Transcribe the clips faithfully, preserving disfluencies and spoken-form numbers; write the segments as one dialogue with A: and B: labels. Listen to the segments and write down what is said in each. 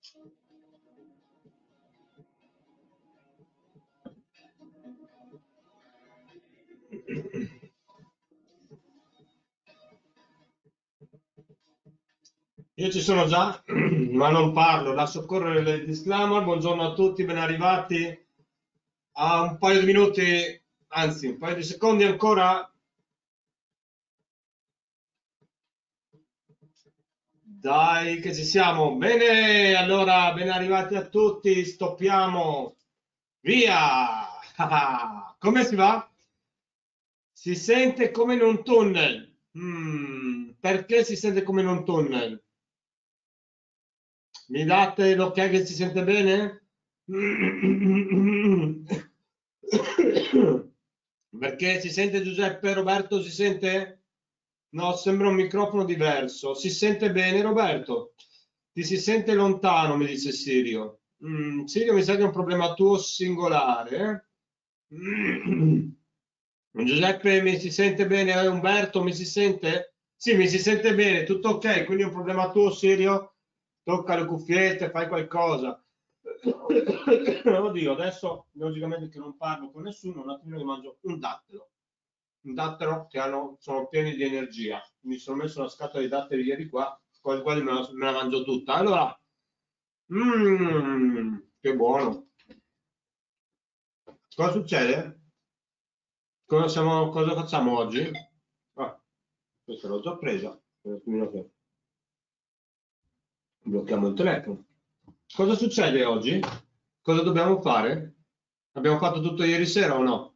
A: Io ci sono già, ma non parlo, lascio correre il disclaimer. Buongiorno a tutti, ben arrivati. A un paio di minuti, anzi, un paio di secondi ancora. Dai, che ci siamo. Bene, allora, ben arrivati a tutti. Stoppiamo. Via! Come si va? Si sente come in un tunnel. Mm, perché si sente come in un tunnel? Mi date l'ok che si sente bene? Perché si sente Giuseppe? Roberto si sente? No, sembra un microfono diverso. Si sente bene, Roberto? Ti si sente lontano, mi dice Sirio. Mm, Sirio, mi sa che è un problema tuo singolare. eh? Giuseppe, mi si sente bene? Eh, Umberto, mi si sente? Sì, mi si sente bene, tutto ok, quindi è un problema tuo, Sirio? Tocca le cuffiette, fai qualcosa. Oddio, adesso logicamente che non parlo con nessuno, un attimino mi mangio un dattero. Un dattero che hanno, sono pieni di energia. Mi sono messo una scatola di datteri ieri qua, quasi quasi me la, me la mangio tutta. Allora, mm, che buono. Cosa succede? Cosa, siamo- cosa facciamo oggi? Ah, questa l'ho già presa. Un attimino che blocchiamo il telefono. Cosa succede oggi? Cosa dobbiamo fare? Abbiamo fatto tutto ieri sera o no?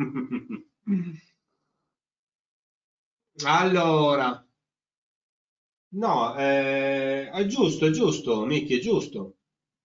A: Allora, no, eh, è giusto, è giusto, Miki, è giusto.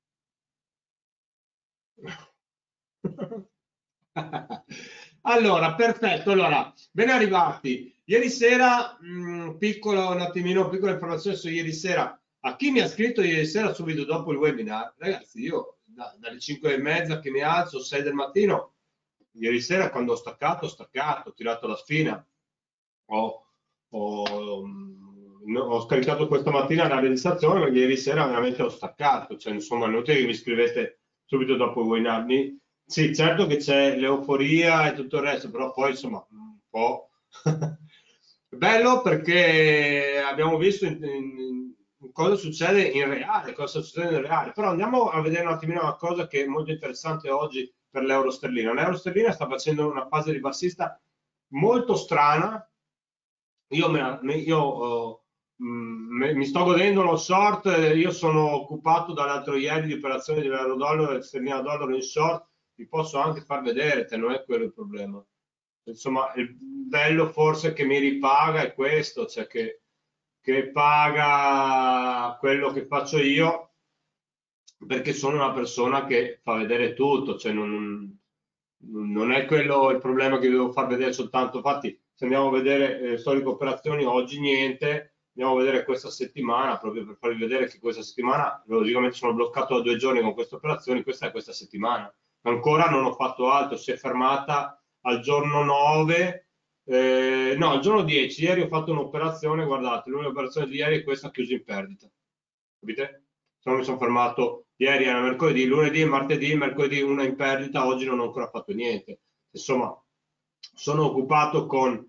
A: Allora, perfetto. Allora, ben arrivati. Ieri sera, mh, piccolo, un attimino, piccola informazione su ieri sera. A chi mi ha scritto ieri sera subito dopo il webinar, ragazzi, io da- dalle cinque e mezza che mi alzo, sei del mattino, ieri sera quando ho staccato, ho staccato, ho tirato la sfina, ho, ho, mh, ho scaricato questa mattina la registrazione, ma ieri sera veramente ho staccato, cioè insomma, non è che mi scrivete subito dopo il webinar. Mi- sì, certo che c'è l'euforia e tutto il resto, però poi insomma un po'. Bello perché abbiamo visto in- in- in cosa succede in reale, cosa succede in reale. Però andiamo a vedere un attimino una cosa che è molto interessante oggi per l'euro sterlina. L'euro sterlina sta facendo una fase ribassista molto strana. Io, me la- me- io, oh, mm, me- mi sto godendo lo short, eh, io sono occupato dall'altro ieri di operazioni dell'euro dollaro e sterlina dollaro in short, vi posso anche far vedere, te non è quello il problema. Insomma, il bello forse che mi ripaga è questo, cioè che, che paga quello che faccio io perché sono una persona che fa vedere tutto, cioè non, non è quello il problema che devo far vedere soltanto. Infatti, se andiamo a vedere eh, storiche operazioni, oggi niente, andiamo a vedere questa settimana, proprio per farvi vedere che questa settimana, logicamente sono bloccato da due giorni con queste operazioni, questa è questa settimana. Ancora non ho fatto altro, si è fermata al giorno nove, eh, no, al giorno dieci, ieri ho fatto un'operazione, guardate, l'unica operazione di ieri è questa chiusa in perdita, capite? Se no mi sono fermato, ieri era mercoledì, lunedì, martedì, mercoledì una in perdita, oggi non ho ancora fatto niente. Insomma, sono occupato con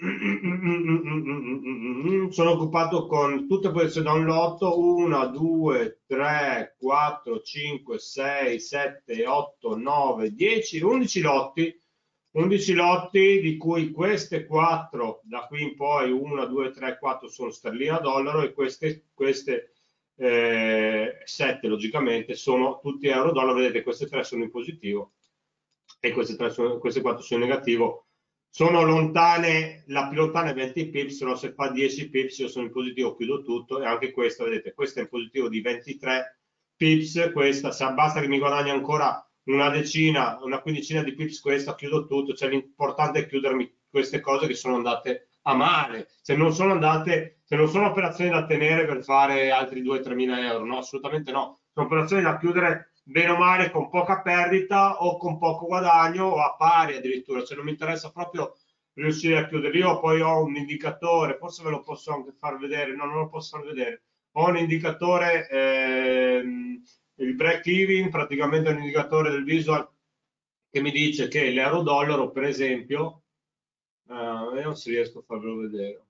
A: sono occupato con tutte le posizioni da un lotto, uno, due, tre, quattro, cinque, sei, sette, otto, nove, dieci, undici lotti, undici lotti di cui queste quattro, da qui in poi uno, due, tre, quattro sono sterlina dollaro e queste, queste eh, sette logicamente sono tutti euro dollaro, vedete queste tre sono in positivo e queste, tre sono, queste quattro sono in negativo, sono lontane, la più lontana è venti pips, se no se fa dieci pips io sono in positivo, chiudo tutto e anche questa, vedete, questa è in positivo di ventitré pips, questa, se basta che mi guadagni ancora una decina, una quindicina di pips, questa chiudo tutto, cioè l'importante è chiudermi queste cose che sono andate a male, se non sono andate, se non sono operazioni da tenere per fare altri due tre mila euro, no, assolutamente no, sono operazioni da chiudere bene o male con poca perdita o con poco guadagno o a pari addirittura, cioè non mi interessa proprio riuscire a chiudere. Io poi ho un indicatore, forse ve lo posso anche far vedere, no, non lo posso far vedere, ho un indicatore, ehm, il break even, praticamente è un indicatore del visual che mi dice che l'euro dollaro, per esempio, uh, vediamo se riesco a farvelo vedere.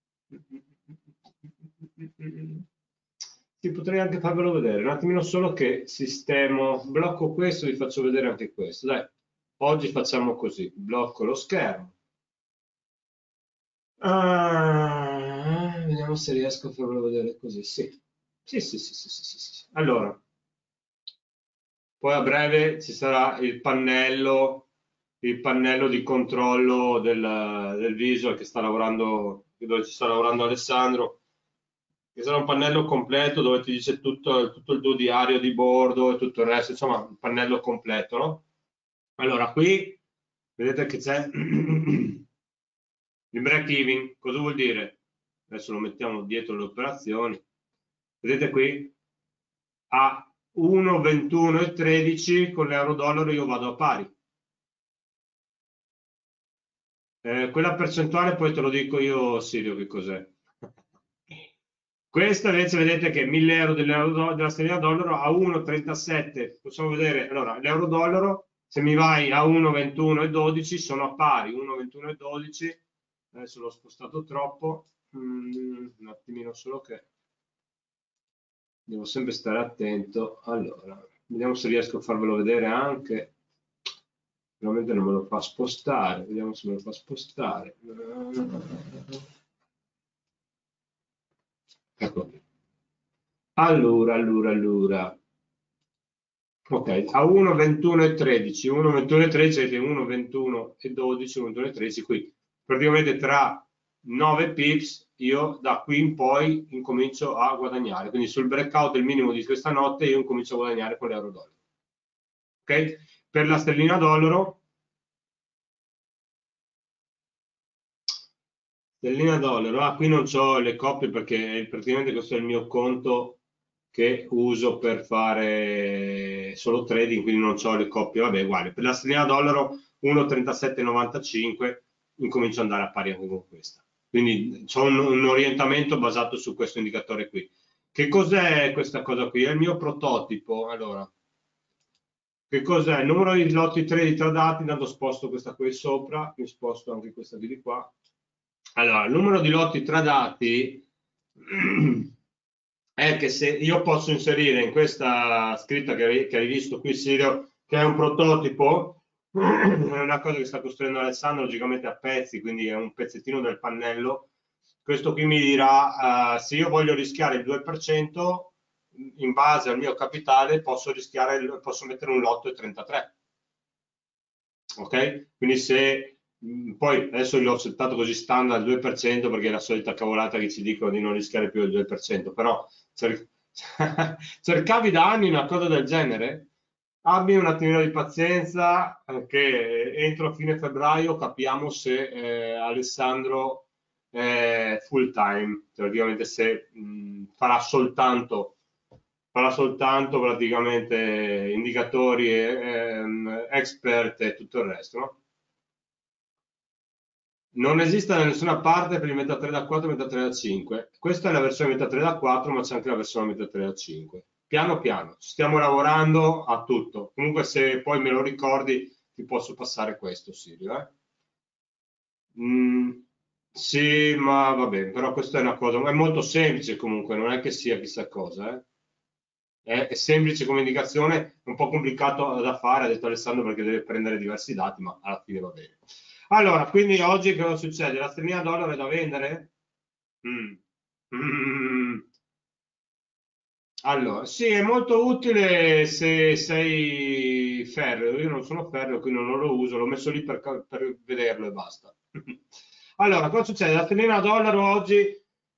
A: Sì, potrei anche farvelo vedere, un attimino solo che sistemo, blocco questo e vi faccio vedere anche questo. Dai, oggi facciamo così, blocco lo schermo. Ah, vediamo se riesco a farvelo vedere così. Sì, sì, sì, sì, sì, sì, sì, sì. Allora, poi a breve ci sarà il pannello, il pannello di controllo del, del visual che sta lavorando, dove ci sta lavorando Alessandro, che sarà un pannello completo dove ti dice tutto, tutto il tuo diario di bordo e tutto il resto, insomma, un pannello completo, no? Allora, qui vedete che c'è il break even. Cosa vuol dire? Adesso lo mettiamo dietro le operazioni. Vedete qui? A uno, ventuno e tredici con l'euro dollaro io vado a pari. Eh, quella percentuale poi te lo dico io, Sirio, che cos'è. Questa invece vedete che mille euro dell'euro, della sterlina dollaro a uno virgola trentasette. Possiamo vedere, allora, l'euro dollaro, se mi vai a uno virgola ventuno e dodici sono a pari, uno virgola ventuno e dodici. Adesso l'ho spostato troppo, mm, un attimino solo che devo sempre stare attento. Allora, vediamo se riesco a farvelo vedere anche. Veramente non me lo fa spostare, vediamo se me lo fa spostare. Ecco. Allora, allora, allora. Ok, a uno, ventuno e tredici, uno, ventuno e tredici, avete uno, ventuno e dodici, uno, ventuno e tredici, qui praticamente tra nove pips io da qui in poi incomincio a guadagnare, quindi sul breakout del minimo di questa notte io incomincio a guadagnare con l'euro dollaro. Ok? Per la sterlina dollaro, sterlina dollaro, ah, qui non ho le coppie perché praticamente questo è il mio conto che uso per fare solo trading, quindi non ho le coppie, vabbè, uguale. Per la sterlina dollaro uno virgola trentasette novantacinque incomincio ad andare a pari anche con questa. Quindi ho un, un orientamento basato su questo indicatore qui. Che cos'è questa cosa qui? È il mio prototipo. Allora, che cos'è? Il numero di lotti trade tradati, intanto sposto questa qui sopra, mi sposto anche questa di qua. Allora, il numero di lotti tradati è che se io posso inserire in questa scritta che hai, che hai visto qui, Sirio, che è un prototipo, è una cosa che sta costruendo Alessandro logicamente a pezzi, quindi è un pezzettino del pannello. Questo qui mi dirà uh, se io voglio rischiare il due per cento in base al mio capitale posso rischiare, posso mettere un lotto e trentatré. Ok? Quindi se poi adesso l'ho settato così standard al due per cento perché è la solita cavolata che ci dicono di non rischiare più il due per cento, però cer cercavi da anni una cosa del genere? Abbi un attimino di pazienza eh, che entro fine febbraio capiamo se eh, Alessandro è full time, praticamente se mh, farà soltanto farà soltanto praticamente indicatori, ehm, expert e tutto il resto, no? Non esiste da nessuna parte per il MetaTrader da quattro e MetaTrader da cinque. Questa è la versione MetaTrader da quattro, ma c'è anche la versione MetaTrader da cinque. Piano piano, stiamo lavorando a tutto. Comunque se poi me lo ricordi ti posso passare questo, Sirio. Eh? Mm, sì, ma va bene, però questa è una cosa, è molto semplice comunque, non è che sia chissà cosa. Eh? È, è semplice come indicazione, un po' complicato da fare, ha detto Alessandro, perché deve prendere diversi dati, ma alla fine va bene. Allora, quindi oggi cosa succede? La sterlina dollaro è da vendere? Mm. Mm. Allora, sì, è molto utile se sei ferreo. Io non sono ferreo, quindi non lo uso, l'ho messo lì per, per vederlo e basta. Allora, cosa succede? La sterlina dollaro oggi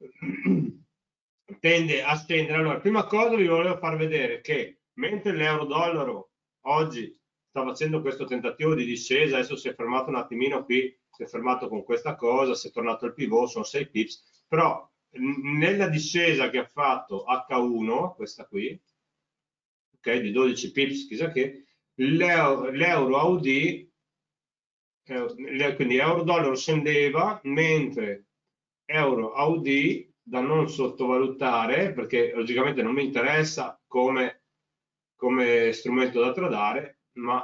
A: tende a scendere. Allora, prima cosa vi volevo far vedere che mentre l'euro dollaro oggi sta facendo questo tentativo di discesa, adesso si è fermato un attimino qui, si è fermato con questa cosa, si è tornato al pivot, sono sei pips, però nella discesa che ha fatto acca uno, questa qui, ok, di dodici pips, chissà che, l'euro A U D, eh, quindi euro dollaro scendeva, mentre euro A U D da non sottovalutare, perché logicamente non mi interessa come, come strumento da tradare, ma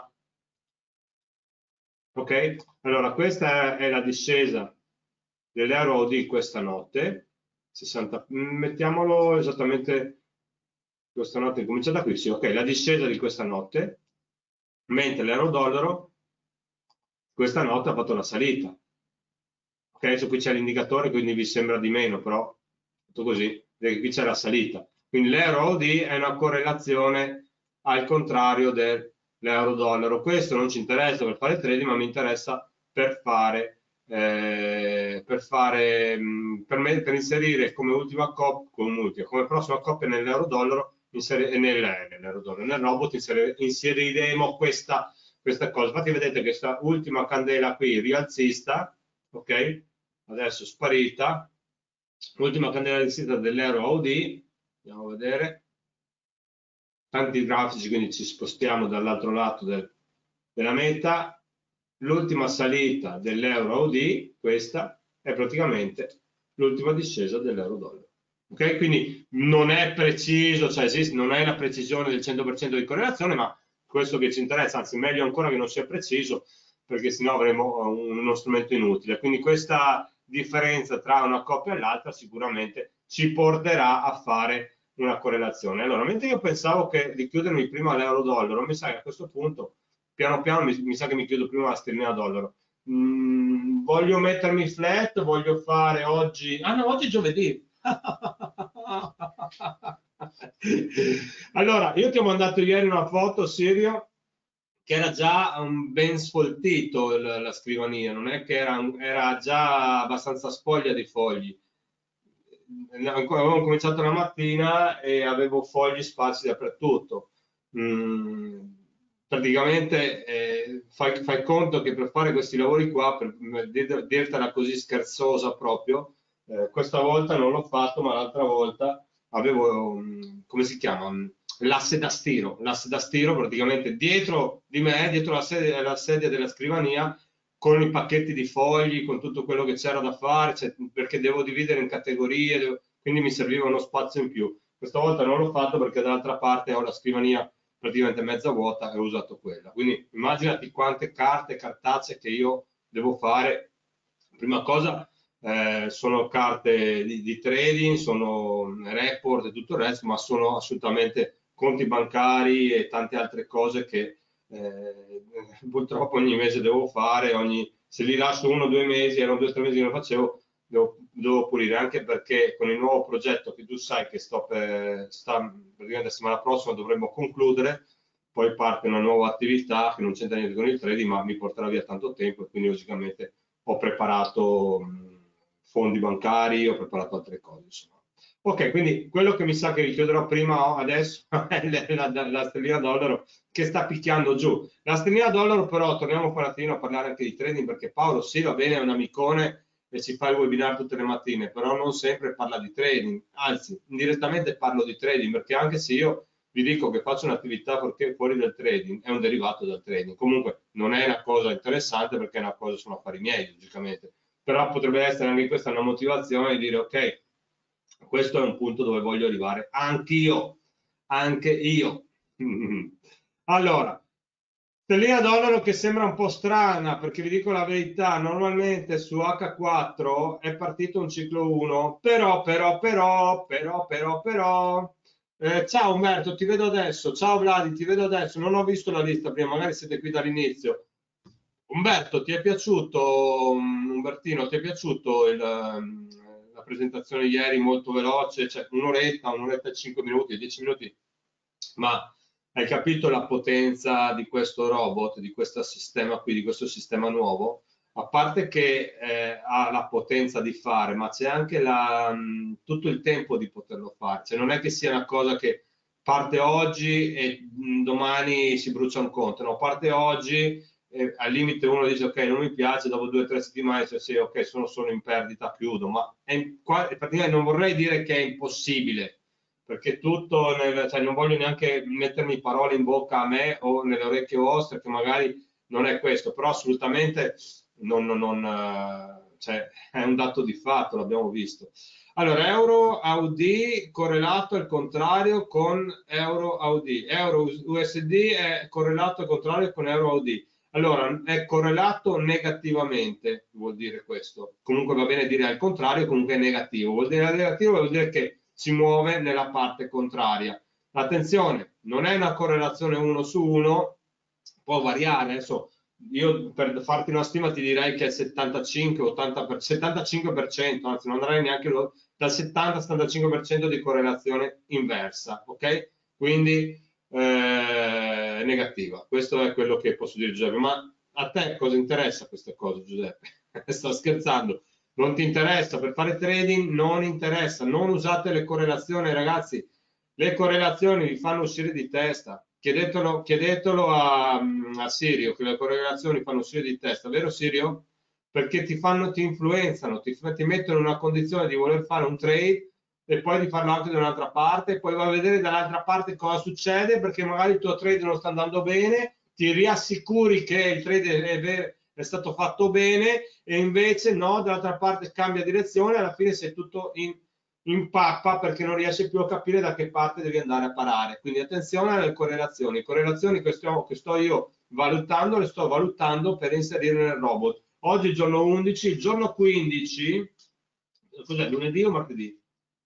A: ok? Allora, questa è la discesa dell'euro di questa notte, sessanta, mettiamolo esattamente questa notte, comincia da qui, sì, ok, la discesa di questa notte, mentre l'euro-dollaro questa notte ha fatto la salita. Ok, adesso qui c'è l'indicatore, quindi vi sembra di meno, però tutto così, perché qui c'è la salita. Quindi l'euro O D è una correlazione al contrario dell'euro-dollaro. Questo non ci interessa per fare trading, ma mi interessa per fare, eh, per, fare mh, per, me, per inserire come ultima coppia, come, ultima, come prossima coppia nell'euro-dollaro, nel, nell'euro-dollaro, nel robot inserire, inseriremo questa, questa cosa. Infatti vedete che questa ultima candela qui rialzista, ok? Adesso sparita, l'ultima candela rialzista dell'euro O D, andiamo a vedere, tanti grafici, quindi ci spostiamo dall'altro lato del, della meta, l'ultima salita dell'euro O D, questa, è praticamente l'ultima discesa dell'euro dollaro. Ok, quindi non è preciso, cioè esiste, non è la precisione del cento per cento di correlazione, ma questo che ci interessa, anzi meglio ancora che non sia preciso, perché sennò avremo uno strumento inutile. Quindi questa differenza tra una coppia e l'altra sicuramente ci porterà a fare una correlazione. Allora, mentre io pensavo che di chiudermi prima all'euro-dollaro, mi sa che a questo punto, piano piano, mi, mi sa che mi chiudo prima la sterlina dollaro. Mm, voglio mettermi flat, voglio fare oggi... Ah no, oggi è giovedì. Allora, io ti ho mandato ieri una foto, Sirio, che era già un ben sfoltito la, la scrivania, non è che era, era già abbastanza spoglia di fogli. Avevo cominciato la mattina e avevo fogli sparsi dappertutto. Mm, praticamente eh, fai, fai conto che per fare questi lavori qua, per dirtela così scherzosa proprio, eh, questa volta non l'ho fatto, ma l'altra volta avevo, um, come si chiama? L'asse da stiro. L'asse da stiro praticamente dietro di me, dietro la sedia, la sedia della scrivania, con i pacchetti di fogli, con tutto quello che c'era da fare, cioè, perché devo dividere in categorie, devo, quindi mi serviva uno spazio in più. Questa volta non l'ho fatto perché dall'altra parte ho la scrivania praticamente mezza vuota e ho usato quella. Quindi immaginati quante carte, cartacee che io devo fare. Prima cosa, eh, sono carte di, di trading, sono report e tutto il resto, ma sono assolutamente conti bancari e tante altre cose che eh, purtroppo ogni mese devo fare, ogni, se li lascio uno o due mesi, erano due o tre mesi che non facevo, devo, devo pulire, anche perché con il nuovo progetto che tu sai che sto per, sta, praticamente la settimana prossima dovremmo concludere, poi parte una nuova attività che non c'entra niente con il trading, ma mi porterà via tanto tempo e quindi logicamente ho preparato mh, fondi bancari, ho preparato altre cose, insomma. Ok, quindi quello che mi sa che richiuderò prima adesso è la, la, la sterlina dollaro che sta picchiando giù. La sterlina dollaro però, torniamo un attimo a parlare anche di trading, perché Paolo sì, va bene, è un amicone e ci fa il webinar tutte le mattine, però non sempre parla di trading, anzi, indirettamente parlo di trading, perché anche se io vi dico che faccio un'attività fuori dal trading, è un derivato dal trading. Comunque non è una cosa interessante perché è una cosa, sono affari miei, logicamente. Però potrebbe essere anche questa una motivazione di dire ok, questo è un punto dove voglio arrivare anch'io, anche io. Allora, sterlina dollaro che sembra un po' strana, perché vi dico la verità, normalmente su acca quattro è partito un ciclo uno, però, però, però, però, però, però... Eh, ciao Umberto, ti vedo adesso. Ciao Vladi, ti vedo adesso. Non ho visto la lista prima, magari siete qui dall'inizio. Umberto, ti è piaciuto, um, Umbertino, ti è piaciuto il, um, la presentazione ieri molto veloce, cioè un'oretta, un'oretta e cinque minuti, dieci minuti, ma hai capito la potenza di questo robot, di questo sistema qui, di questo sistema nuovo? A parte che eh, ha la potenza di fare, ma c'è anche la, mh, tutto il tempo di poterlo fare, cioè non è che sia una cosa che parte oggi e mh, domani si brucia un conto, no, parte oggi e al limite uno dice ok non mi piace, dopo due o tre settimane dice sì ok sono solo in perdita, chiudo, ma è, qua, praticamente non vorrei dire che è impossibile, perché tutto, nel, cioè non voglio neanche mettermi parole in bocca a me o nelle orecchie vostre, che magari non è questo, però assolutamente non, non, non, cioè, è un dato di fatto, l'abbiamo visto. Allora, euro A U D correlato al contrario con euro A U D. Euro U S D è correlato al contrario con euro A U D. Allora, è correlato negativamente, vuol dire questo. Comunque va bene dire al contrario, comunque è negativo. Vuol dire negativo, vuol dire che si muove nella parte contraria. Attenzione, non è una correlazione uno su uno, può variare. Adesso io per farti una stima ti direi che è settantacinque ottanta per, settantacinque per cento, anzi non andrei neanche lo, dal settanta settantacinque per cento di correlazione inversa, ok? Quindi eh, negativa. Questo è quello che posso dire, Giuseppe. Ma a te cosa interessa queste cose, Giuseppe? Sto scherzando. Non ti interessa, per fare trading non interessa, non usate le correlazioni, ragazzi. Le correlazioni vi fanno uscire di testa. Chiedetelo, chiedetelo a, a Sirio, che le correlazioni fanno uscire di testa, vero Sirio? Perché ti fanno, ti influenzano, ti, ti mettono in una condizione di voler fare un trade e poi di farlo anche da un'altra parte, e poi vai a vedere dall'altra parte cosa succede, perché magari il tuo trade non sta andando bene, ti riassicuri che il trade è, è stato fatto bene e invece no, dall'altra parte cambia direzione e alla fine sei tutto in, in pappa perché non riesci più a capire da che parte devi andare a parare. Quindi attenzione alle correlazioni. Correlazioni che, stiamo, che sto io valutando, le sto valutando per inserire nel robot. Oggi è il giorno undici, il giorno quindici, cos'è, lunedì o martedì?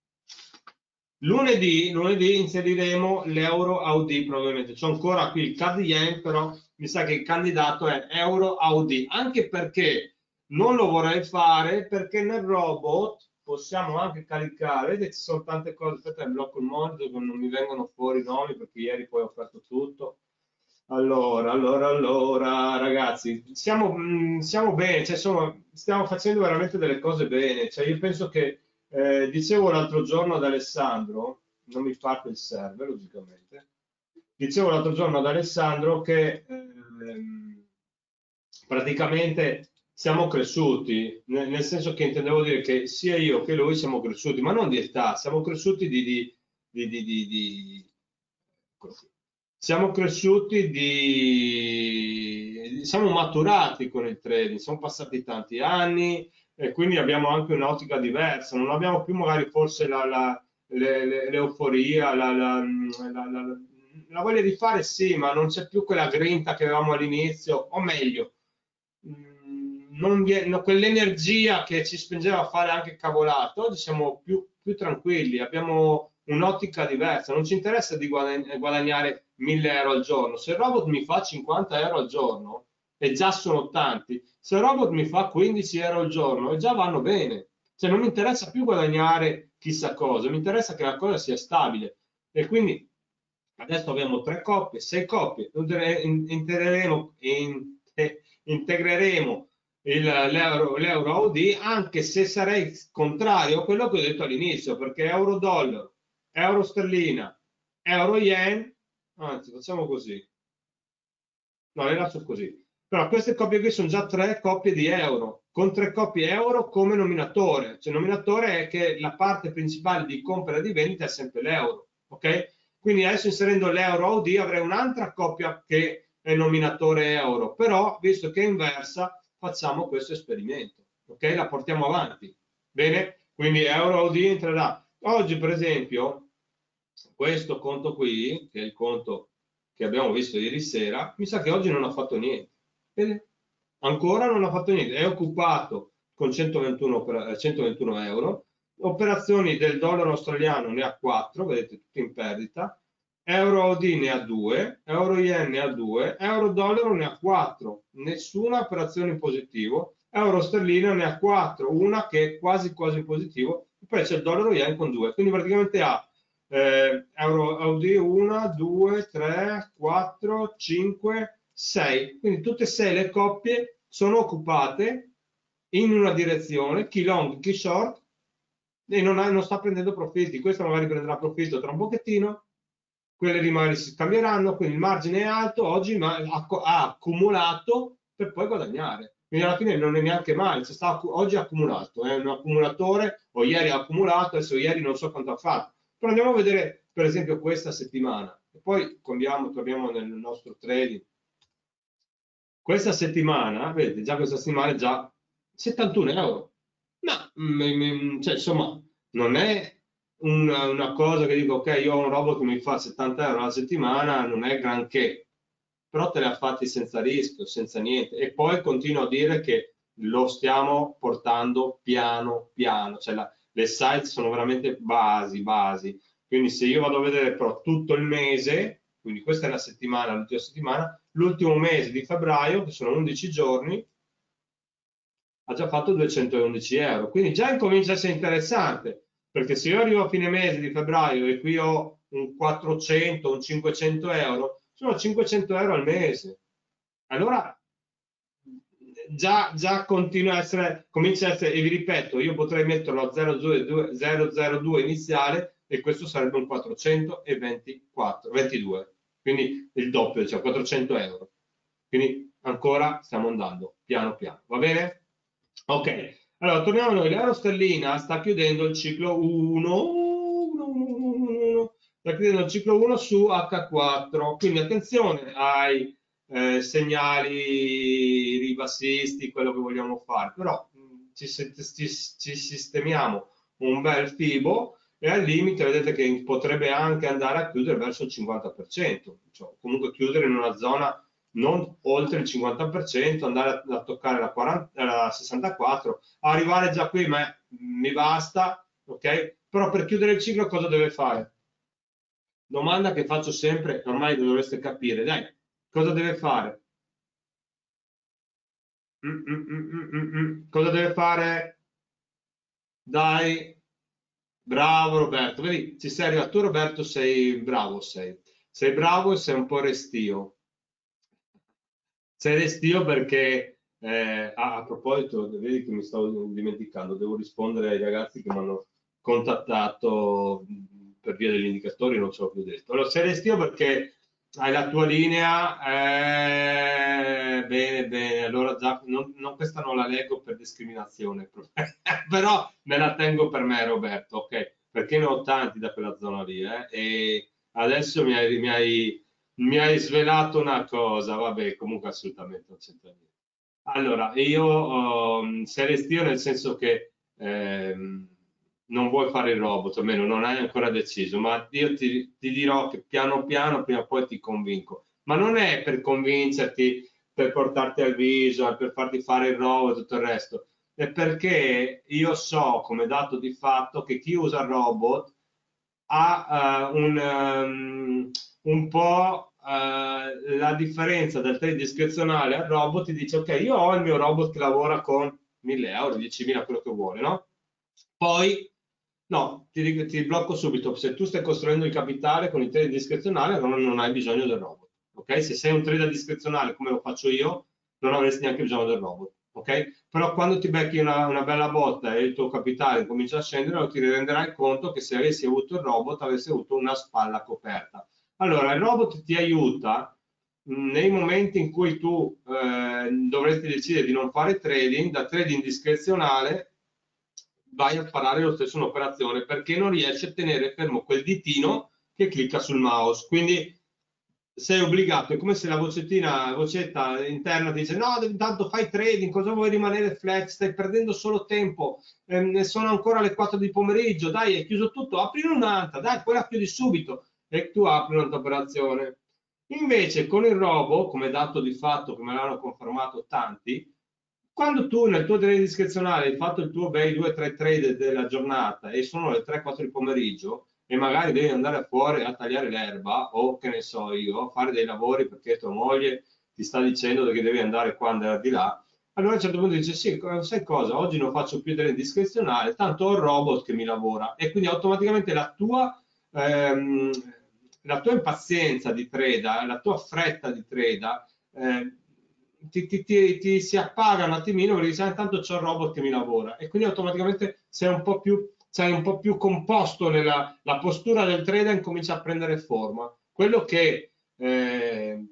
A: Lunedì, lunedì inseriremo l'euro A U D probabilmente. C'è ancora qui il C A D yen, però mi sa che il candidato è euro A U D, anche perché non lo vorrei fare perché nel robot possiamo anche caricare, vedete ci sono tante cose, aspetta blocco il monitor, non mi vengono fuori i nomi perché ieri poi ho aperto tutto. Allora, allora, allora, ragazzi, siamo, mh, siamo bene, cioè, insomma, stiamo facendo veramente delle cose bene. Cioè, io penso che, eh, dicevo l'altro giorno ad Alessandro, non mi parte il server, logicamente, dicevo l'altro giorno ad Alessandro che ehm, praticamente siamo cresciuti, nel, nel senso che intendevo dire che sia io che lui siamo cresciuti, ma non di età, siamo cresciuti di, di, di, di, di, di- siamo cresciuti di, siamo maturati con il trading, sono passati tanti anni e quindi abbiamo anche un'ottica diversa, non abbiamo più magari forse la, la, le- le- l'euforia, la, la, la- la- la voglia di fare sì, ma non c'è più quella grinta che avevamo all'inizio, o meglio, mh, non vi è- no, quell'energia che ci spingeva a fare anche cavolate. Oggi siamo più, più tranquilli, abbiamo un'ottica diversa, non ci interessa di guadagn- guadagnare mille euro al giorno. Se il robot mi fa cinquanta euro al giorno, e già sono tanti, se il robot mi fa quindici euro al giorno, e già vanno bene. Cioè non mi interessa più guadagnare chissà cosa, mi interessa che la cosa sia stabile. E quindi adesso abbiamo tre coppie, sei coppie, integreremo, in- eh, integreremo il- l'euro, l'euro A U D, anche se sarei contrario a quello che ho detto all'inizio, perché euro dollaro, euro sterlina, euro yen, anzi facciamo così, no, le lascio così. Però queste coppie qui sono già tre coppie di euro, con tre coppie euro come nominatore. Cioè, il nominatore è che la parte principale di compra e di vendita è sempre l'euro, ok? Quindi adesso inserendo l'euro A U D avrei un'altra coppia che è nominatore euro, però visto che è inversa facciamo questo esperimento, ok? La portiamo avanti, bene? Quindi euro A U D entrerà. Oggi per esempio questo conto qui, che è il conto che abbiamo visto ieri sera, mi sa che oggi non ha fatto niente. Vede? Ancora non ha fatto niente, è occupato con centoventuno, per- centoventuno euro, operazioni del dollaro australiano ne ha quattro, vedete tutti in perdita, euro A U D ne ha due, euro yen ne ha due, euro dollaro ne ha quattro, nessuna operazione in positivo, euro sterlina ne ha quattro, una che è quasi quasi in positivo, e poi c'è il dollaro yen con due, quindi praticamente ha eh, euro A U D uno, due, tre, quattro, cinque, sei, quindi tutte e sei le coppie sono occupate in una direzione, chi long, chi short, e non, ha, non sta prendendo profitti. Questo magari prenderà profitto tra un pochettino, quelle magari si cambieranno, quindi il margine è alto, oggi ma ha, ha accumulato per poi guadagnare. Quindi alla fine non è neanche male, se sta, oggi ha accumulato, è un accumulatore, o ieri ha accumulato, adesso ieri non so quanto ha fatto. Però andiamo a vedere per esempio questa settimana, e poi torniamo, torniamo nel nostro trading. Questa settimana, vedete, già questa settimana è già settantuno euro. Ma, mm, mm, cioè, insomma, non è una, una cosa che dico, ok, io ho un robot che mi fa settanta euro alla settimana, non è granché, però te le ha fatti senza rischio, senza niente. E poi continuo a dire che lo stiamo portando piano piano, cioè la- le site sono veramente basi, basi. Quindi se io vado a vedere però tutto il mese, quindi questa è la settimana, l'ultima settimana, l'ultimo mese di febbraio, che sono undici giorni, ha già fatto duecentoundici euro. Quindi già incomincia a essere interessante, perché se io arrivo a fine mese di febbraio e qui ho un quattrocento, un cinquecento euro, sono cinquecento euro al mese. Allora già, già continua a essere, comincia a essere, e vi ripeto, io potrei metterlo a zero zero zero due iniziale e questo sarebbe un quattrocentoventiquattro, ventidue, quindi il doppio, cioè quattrocento euro. Quindi ancora stiamo andando piano piano, va bene? Ok, allora torniamo a noi. L'euro sterlina sta chiudendo il ciclo uno, sta chiudendo il ciclo uno su acca quattro, quindi attenzione ai eh, segnali ribassisti, quello che vogliamo fare, però mh, ci, ci- ci sistemiamo un bel fibo e al limite vedete che potrebbe anche andare a chiudere verso il cinquanta per cento, cioè comunque chiudere in una zona non oltre il cinquanta per cento, andare a, a toccare la, quaranta, la sessantaquattro, arrivare già qui ma mi basta, ok? Però per chiudere il ciclo cosa deve fare? Domanda che faccio sempre, ormai dovreste capire, dai, cosa deve fare? Mm, mm, mm, mm, mm, mm. Cosa deve fare? Dai, bravo Roberto, vedi, ci sei arrivato tu Roberto, sei bravo, sei. Sei bravo e sei un po' restio. Sei restio perché, eh, a, a proposito, vedi che mi stavo dimenticando, devo rispondere ai ragazzi che mi hanno contattato mh, per via degli indicatori, non ce l'ho più detto. Allora, sei restio perché hai la tua linea, eh, bene, bene, allora già, non, non- questa non la leggo per discriminazione, però me la tengo per me Roberto, ok? Perché ne ho tanti da quella zona lì, eh? E adesso mi hai, mi hai mi hai svelato una cosa, vabbè, comunque assolutamente non c'entra niente. Allora, io um, Celestio nel senso che ehm, non vuoi fare il robot, o meno non hai ancora deciso, ma io ti, ti dirò che piano piano, prima o poi ti convinco. Ma non è per convincerti, per portarti al viso, per farti fare il robot e tutto il resto, è perché io so come dato di fatto che chi usa il robot ha eh, un, um, un po' eh, la differenza del trade discrezionale al robot, ti dice ok, io ho il mio robot che lavora con mille euro, diecimila, quello che vuole, no? Poi, no, ti, dico- ti blocco subito, se tu stai costruendo il capitale con il trade discrezionale non, non hai bisogno del robot, ok? Se sei un trader discrezionale come lo faccio io, non avresti neanche bisogno del robot, ok? Però quando ti becchi una, una bella botta e il tuo capitale comincia a scendere, ti renderai conto che se avessi avuto il robot avresti avuto una spalla coperta. Allora, il robot ti aiuta mh, nei momenti in cui tu eh, dovresti decidere di non fare trading, da trading discrezionale vai a sparare lo stesso un'operazione perché non riesci a tenere fermo quel ditino che clicca sul mouse. Quindi sei obbligato, è come se la vocettina, la vocetta interna ti dice no, intanto fai trading, cosa vuoi rimanere flat, stai perdendo solo tempo, ehm, sono ancora le quattro di pomeriggio, dai, hai chiuso tutto, apri un'altra, dai, poi la chiudi subito e tu apri un'altra operazione. Invece con il robo, come dato di fatto, come l'hanno confermato tanti, quando tu nel tuo trade discrezionale hai fatto il tuo bei due tre trade della giornata e sono le tre quattro di pomeriggio, e magari devi andare fuori a tagliare l'erba o che ne so io, a fare dei lavori perché tua moglie ti sta dicendo che devi andare qua, andare di là, allora a un certo punto dice sì, sai cosa, oggi non faccio più delle discrezionali, tanto ho il robot che mi lavora e quindi automaticamente la tua, ehm, la tua impazienza di treda, la tua fretta di treda, eh, ti, ti, ti, ti si appaga un attimino perché dici, ah, intanto c'è il robot che mi lavora e quindi automaticamente sei un po' più sei un po' più composto nella la postura del trader incomincia a prendere forma. Quello che eh,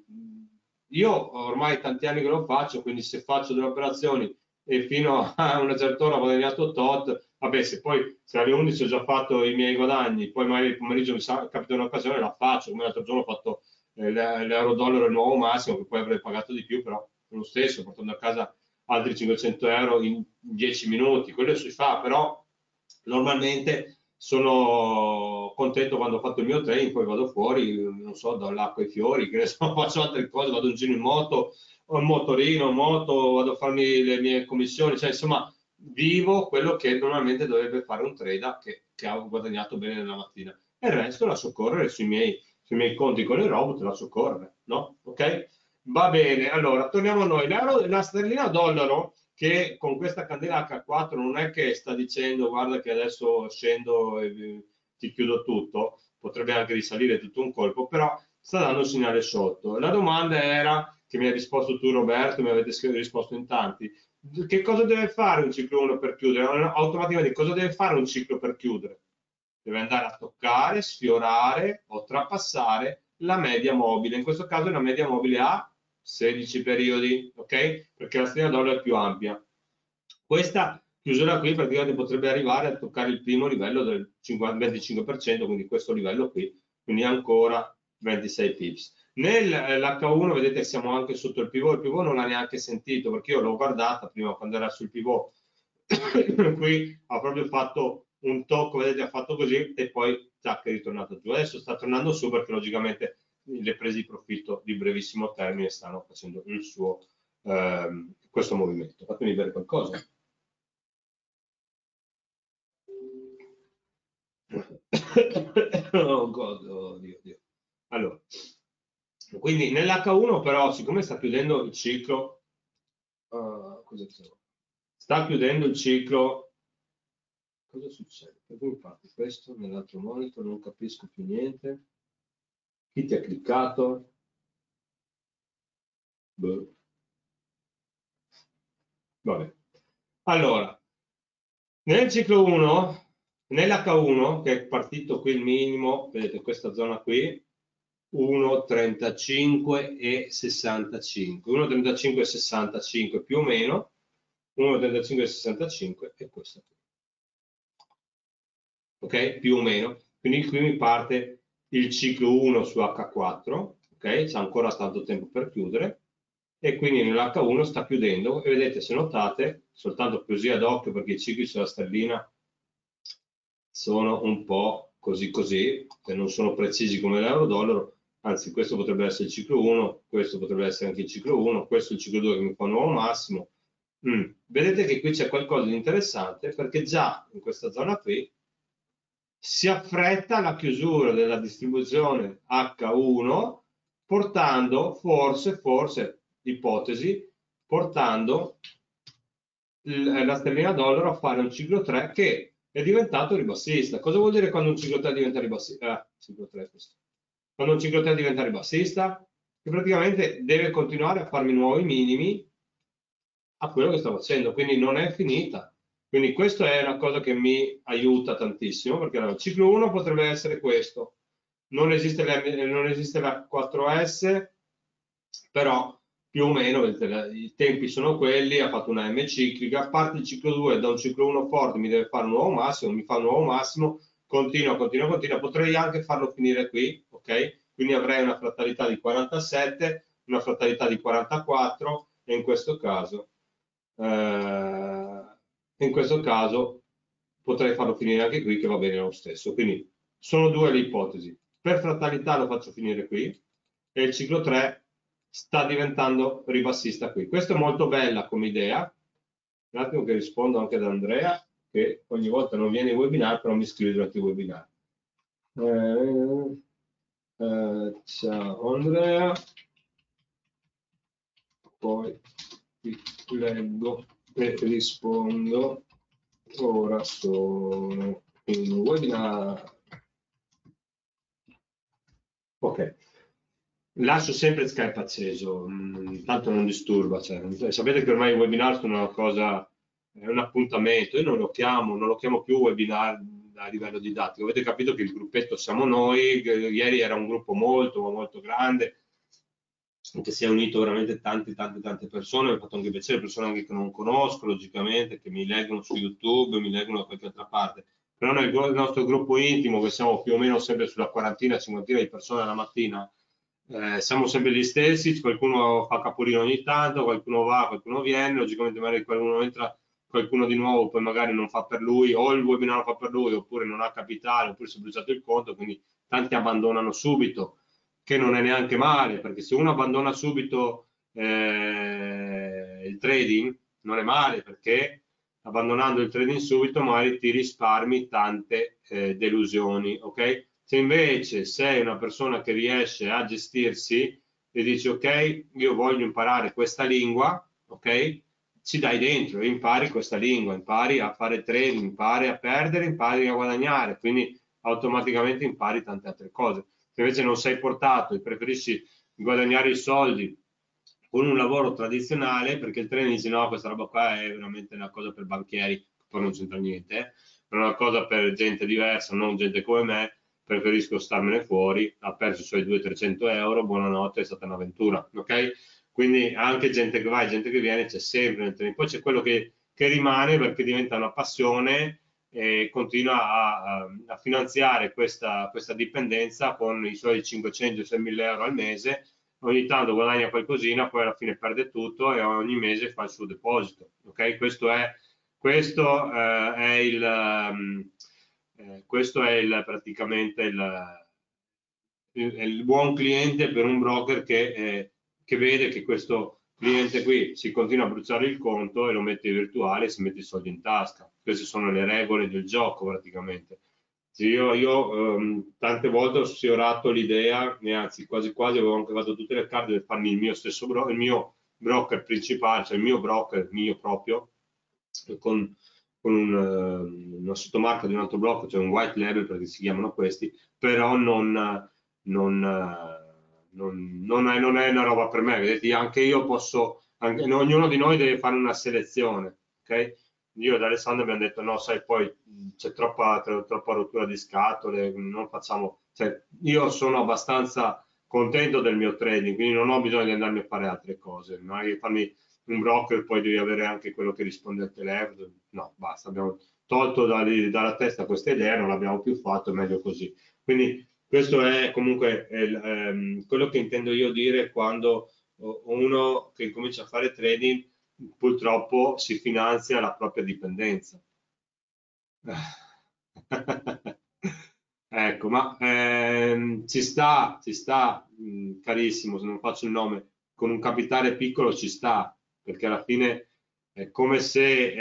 A: io ormai tanti anni che lo faccio, quindi se faccio delle operazioni e fino a una certa ora ho guadagnato tot, vabbè, se poi se alle undici ho già fatto i miei guadagni, poi magari il pomeriggio mi sa, capita un'occasione, la faccio, come l'altro giorno ho fatto eh, l'euro-dollaro il nuovo massimo, che poi avrei pagato di più, però lo stesso, portando a casa altri cinquecento euro in dieci minuti, quello si fa, però normalmente sono contento quando ho fatto il mio training, poi vado fuori, non so, do l'acqua ai fiori, che ne so, faccio altre cose, vado in giro in moto, ho il motorino, moto, vado a farmi le mie commissioni, cioè insomma vivo quello che normalmente dovrebbe fare un trader che, che ha guadagnato bene nella mattina, e il resto lascio correre sui miei, sui miei conti con il robot, lascio correre, no? Ok? Va bene, allora torniamo a noi. La, la sterlina dollaro, che con questa candela acca quattro non è che sta dicendo guarda che adesso scendo e ti chiudo tutto, potrebbe anche risalire tutto un colpo, però sta dando un segnale sotto. La domanda era, che mi hai risposto tu Roberto, mi avete risposto in tanti, che cosa deve fare un ciclo uno per chiudere? Automaticamente cosa deve fare un ciclo per chiudere? Deve andare a toccare, sfiorare o trapassare la media mobile, in questo caso la media mobile a sedici periodi, ok? Perché la sterlina dollaro è più ampia. Questa chiusura qui praticamente potrebbe arrivare a toccare il primo livello del venticinque per cento, quindi questo livello qui, quindi ancora ventisei pips. Nell'H uno vedete siamo anche sotto il pivot, il pivot non l'ha neanche sentito perché io l'ho guardata prima quando era sul pivot, qui ha proprio fatto un tocco, vedete, ha fatto così e poi tac, è ritornato giù. Adesso sta tornando su perché logicamente le prese di profitto di brevissimo termine stanno facendo il suo, ehm, questo movimento. Fatemi vedere qualcosa. Oh God, oh Dio, Dio. Allora, quindi nell'H uno però, siccome sta chiudendo il ciclo, uh, cosa sta chiudendo il ciclo, cosa succede? Per cui parte questo nell'altro monitor, non capisco più niente. Chi ti ha cliccato? Boh. Vabbè. Allora, nel ciclo uno, nell'H uno, che è partito qui il minimo, vedete questa zona qui, uno virgola trentacinque e sessantacinque, uno virgola trentacinque e sessantacinque più o meno, uno virgola trentacinque e sessantacinque è questa qui. Ok? Più o meno. Quindi qui mi parte il ciclo uno su H quattro, ok? C'è ancora tanto tempo per chiudere, e quindi nell'H uno sta chiudendo, e vedete, se notate, soltanto così ad occhio, perché i cicli sulla sterlina sono un po' così così, che non sono precisi come l'euro-dollaro, anzi questo potrebbe essere il ciclo uno, questo potrebbe essere anche il ciclo uno, questo è il ciclo due che mi fa un nuovo massimo. Mm. Vedete che qui c'è qualcosa di interessante, perché già in questa zona qui si affretta la chiusura della distribuzione H uno, portando, forse, forse, ipotesi, portando la sterlina dollaro a fare un ciclo tre che è diventato ribassista. Cosa vuol dire quando un ciclo tre diventa ribassista? Eh, ciclo tre questo. Quando un ciclo tre diventa ribassista, che praticamente deve continuare a farmi nuovi minimi a quello che sto facendo, quindi non è finita. Quindi questa è una cosa che mi aiuta tantissimo, perché allora, il ciclo uno potrebbe essere questo. Non esiste, la, non esiste la quattro S, però più o meno i tempi sono quelli, ha fatto una M ciclica, parte il ciclo due, da un ciclo uno forte mi deve fare un nuovo massimo, mi fa un nuovo massimo, continua, continua, continua, potrei anche farlo finire qui, ok? Quindi avrei una frattalità di quarantasette, una frattalità di quarantaquattro, e in questo caso eh, in questo caso potrei farlo finire anche qui, che va bene lo stesso. Quindi sono due le ipotesi. Per frattalità lo faccio finire qui, e il ciclo tre sta diventando ribassista qui. Questa è molto bella come idea. Un attimo che rispondo anche ad Andrea, che ogni volta non viene in webinar, però mi scrive durante il webinar. Eh, eh, ciao Andrea, poi ti leggo e rispondo. Ora sono in webinar. Ok, lascio sempre Skype acceso, mh, tanto non disturba. Cioè, sapete che ormai i webinar sono una cosa, è un appuntamento. Io non lo chiamo, non lo chiamo più webinar a livello didattico. Avete capito che il gruppetto siamo noi, ieri era un gruppo molto, molto grande, che si è unito veramente tante, tante, tante persone. Mi ha fatto anche piacere, persone anche che non conosco, logicamente, che mi leggono su YouTube, mi leggono da qualche altra parte. Però nel nostro gruppo intimo, che siamo più o meno sempre sulla quarantina, cinquantina di persone alla mattina, eh, siamo sempre gli stessi, qualcuno fa capolino ogni tanto, qualcuno va, qualcuno viene, logicamente magari qualcuno entra qualcuno di nuovo poi magari non fa per lui, o il webinar non fa per lui, oppure non ha capitale, oppure si è bruciato il conto, quindi tanti abbandonano subito, che non è neanche male, perché se uno abbandona subito eh, il trading non è male, perché abbandonando il trading subito magari ti risparmi tante eh, delusioni, ok? Se invece sei una persona che riesce a gestirsi e dici ok, io voglio imparare questa lingua, ok? Ci dai dentro, impari questa lingua, impari a fare trading, impari a perdere, impari a guadagnare, quindi automaticamente impari tante altre cose. Se invece non sei portato e preferisci guadagnare i soldi con un lavoro tradizionale, perché il trading dice no, questa roba qua è veramente una cosa per banchieri, poi non c'entra niente, eh? È una cosa per gente diversa, non gente come me, preferisco starmene fuori, ha perso i suoi duecento trecento euro, buonanotte, è stata un'avventura, ok? Quindi anche gente che va e gente che viene c'è sempre nel trading. Poi c'è quello che, che rimane perché diventa una passione e continua a, a, a finanziare questa, questa dipendenza con i suoi cinquecento sei mila euro al mese, ogni tanto guadagna qualcosina, poi alla fine perde tutto e ogni mese fa il suo deposito. Ok? Questo è, questo, eh, è il, um, eh, questo è il, praticamente il, il, il buon cliente per un broker che, eh, che vede che questo cliente qui si continua a bruciare il conto e lo mette virtuale e si mette i soldi in tasca. Queste sono le regole del gioco praticamente. Io, io um, tante volte ho sfiorato l'idea, e anzi quasi quasi avevo anche fatto tutte le carte per farmi il mio stesso bro il mio broker principale, cioè il mio broker mio proprio, con, con un, uh, una sottomarca di un altro broker, cioè un white label perché si chiamano questi, però non, non, uh, non, non, è, non è una roba per me, vedete, anche io posso, anche, ognuno di noi deve fare una selezione, ok? Io ed Alessandro abbiamo detto no, sai, poi c'è troppa, troppa rottura di scatole, non facciamo, cioè, io sono abbastanza contento del mio trading, quindi non ho bisogno di andarmi a fare altre cose, magari farmi un broker, poi devi avere anche quello che risponde al telefono, no, basta, abbiamo tolto da lì, dalla testa questa idea, non l'abbiamo più fatto, è meglio così. Quindi questo è comunque il, ehm, quello che intendo io dire quando uno che comincia a fare trading purtroppo si finanzia la propria dipendenza. Ecco, ma ehm, ci sta, ci sta, mh, carissimo, se non faccio il nome, con un capitale piccolo ci sta, perché alla fine è come se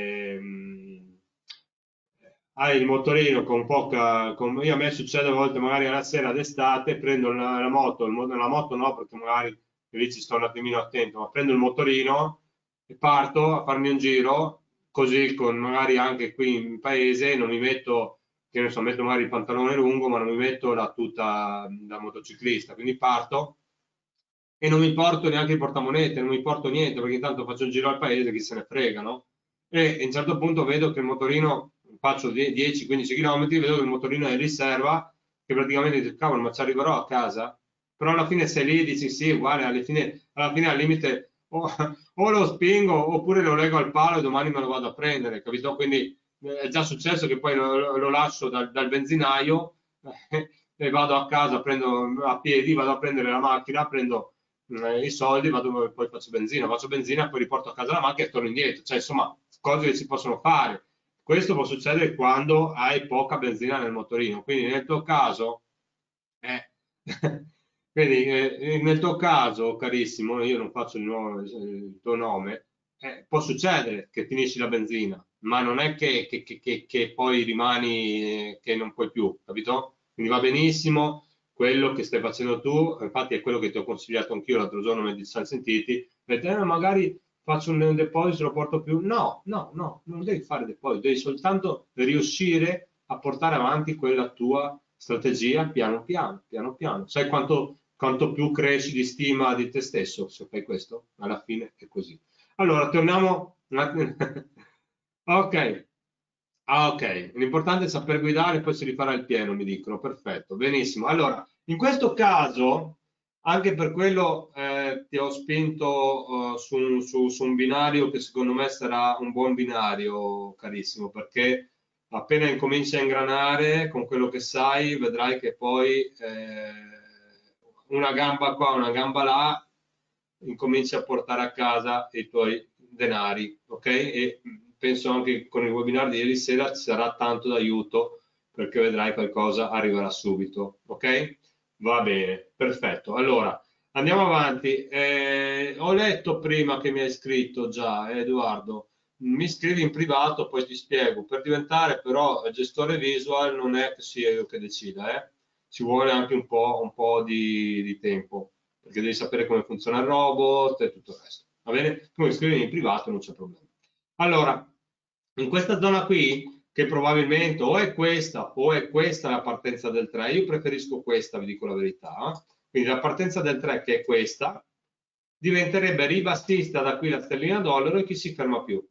A: ehm, hai il motorino con poca, con, io a me succede a volte magari alla sera d'estate, prendo la, la moto, il, mo- la moto no, perché magari lì ci sto un attimino attento, ma prendo il motorino e parto a farmi un giro, così con magari anche qui in paese non mi metto, che ne so, metto magari il pantalone lungo, ma non mi metto la tuta da motociclista, quindi parto e non mi porto neanche il portamonete, non mi porto niente, perché intanto faccio un giro al paese, chi se ne frega, no? E a un certo punto vedo che il motorino, faccio dieci quindici km, vedo che il motorino è in riserva, che praticamente dico, cavolo, ma ci arriverò a casa? Però alla fine sei lì e dici sì, uguale, alla fine, alla fine al limite o, o lo spingo oppure lo leggo al palo e domani me lo vado a prendere, capito? Quindi eh, è già successo che poi lo, lo lascio dal, dal benzinaio eh, e vado a casa, prendo a piedi, vado a prendere la macchina, prendo eh, i soldi, vado, poi faccio benzina, faccio benzina, poi riporto a casa la macchina e torno indietro. Cioè, insomma, cose che si possono fare. Questo può succedere quando hai poca benzina nel motorino. Quindi nel tuo caso, eh, quindi, eh, nel tuo caso, carissimo, io non faccio il, nuovo, il tuo nome, eh, può succedere che finisci la benzina, ma non è che, che, che, che, che poi rimani, eh, che non puoi più, capito? Quindi va benissimo quello che stai facendo tu, infatti è quello che ti ho consigliato anch'io l'altro giorno, mentre ci siamo sentiti, perché eh, magari faccio un, un deposito, lo porto più. No, no, no, non devi fare deposito, devi soltanto riuscire a portare avanti quella tua strategia piano piano, piano piano. Sai quanto, quanto più cresci di stima di te stesso se fai questo? Alla fine è così. Allora, torniamo un attimo. Ok. Ah, ok, l'importante è saper guidare, poi si rifarà il pieno, mi dicono, perfetto, benissimo. Allora, in questo caso, anche per quello eh, ti ho spinto eh, su, un- su- su un binario che secondo me sarà un buon binario, carissimo, perché appena incominci a ingranare con quello che sai, vedrai che poi eh, una gamba qua, una gamba là, incominci a portare a casa i tuoi denari, ok? E penso anche con il webinar di ieri sera ci sarà tanto d'aiuto, perché vedrai qualcosa arriverà subito, ok? Va bene, perfetto. Allora, andiamo avanti. Eh, ho letto prima che mi hai scritto già, eh, Edoardo, mi scrivi in privato, poi ti spiego. Per diventare però gestore visual non è che sia io che decida, eh? Ci vuole anche un po', un po' di, di tempo, perché devi sapere come funziona il robot e tutto il resto. Va bene? Tu mi scrivi in privato, non c'è problema. Allora, in questa zona qui, che probabilmente o è questa o è questa la partenza del tre, io preferisco questa, vi dico la verità. Quindi la partenza del tre, che è questa, diventerebbe ribassista da qui la sterlina dollaro e chi si ferma più.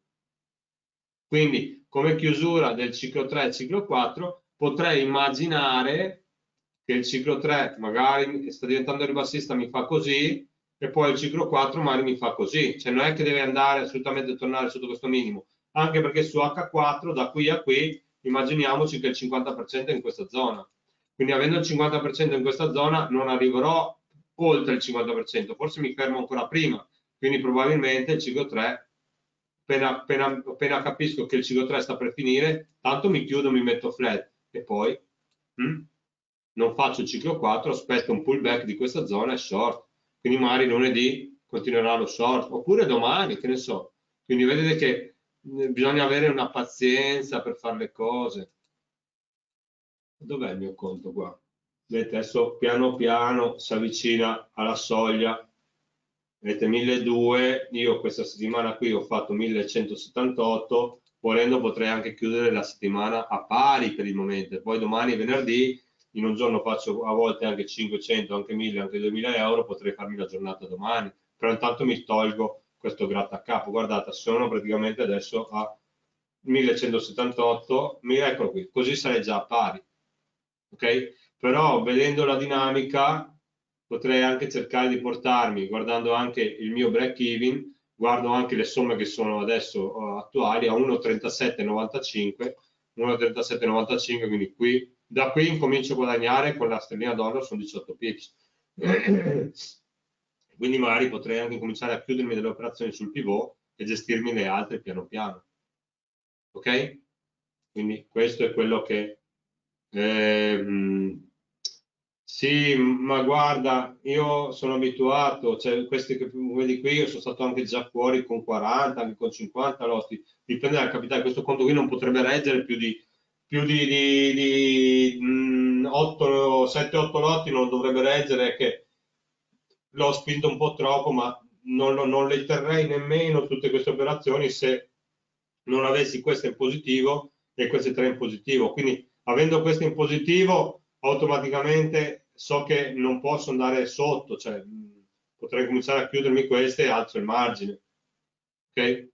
A: Quindi come chiusura del ciclo tre e ciclo quattro potrei immaginare che il ciclo tre magari sta diventando ribassista, mi fa così, e poi il ciclo quattro magari mi fa così. Cioè non è che deve andare assolutamente tornare sotto questo minimo, anche perché su acca quattro da qui a qui immaginiamoci che il cinquanta per cento è in questa zona. Quindi avendo il cinquanta per cento in questa zona non arriverò oltre il cinquanta per cento, forse mi fermo ancora prima, quindi probabilmente il ciclo tre, appena, appena, appena capisco che il ciclo tre sta per finire, tanto mi chiudo, mi metto flat e poi hm, non faccio il ciclo quattro, aspetto un pullback di questa zona e short, quindi magari lunedì continuerà lo short, oppure domani, che ne so. Quindi vedete che bisogna avere una pazienza per fare le cose. Dov'è il mio conto qua? Vedete, adesso piano piano si avvicina alla soglia. Vedete, milleduecento, io questa settimana qui ho fatto millecentosettantotto, volendo potrei anche chiudere la settimana a pari per il momento, e poi domani venerdì, in un giorno faccio a volte anche cinquecento, anche mille, anche duemila euro, potrei farmi la giornata domani, però intanto mi tolgo questo grattacapo. Guardate, sono praticamente adesso a millecentosettantotto, eccolo qui, così sarei già a pari, ok? Però vedendo la dinamica potrei anche cercare di portarmi, guardando anche il mio break even, guardo anche le somme che sono adesso uh, attuali a uno virgola trentasette novantacinque, uno virgola trentasette novantacinque, quindi qui, da qui incomincio a guadagnare con la sterlina dollaro, sono diciotto pips. Quindi magari potrei anche cominciare a chiudermi delle operazioni sul pivot e gestirmi le altre piano piano. Ok? Quindi questo è quello che... Ehm, sì, ma guarda, io sono abituato, cioè questi che vedi qui, io sono stato anche già fuori con quaranta, anche con cinquanta lotti, dipende dal capitale. Questo conto qui non potrebbe reggere più di, più di, di, di mh, sette otto lotti, non dovrebbe reggere, che l'ho spinto un po' troppo, ma non, non le terrei nemmeno tutte queste operazioni se non avessi questa in positivo e queste tre in positivo. Quindi avendo questa in positivo automaticamente so che non posso andare sotto, cioè mh, potrei cominciare a chiudermi queste e alzo il margine. Ok?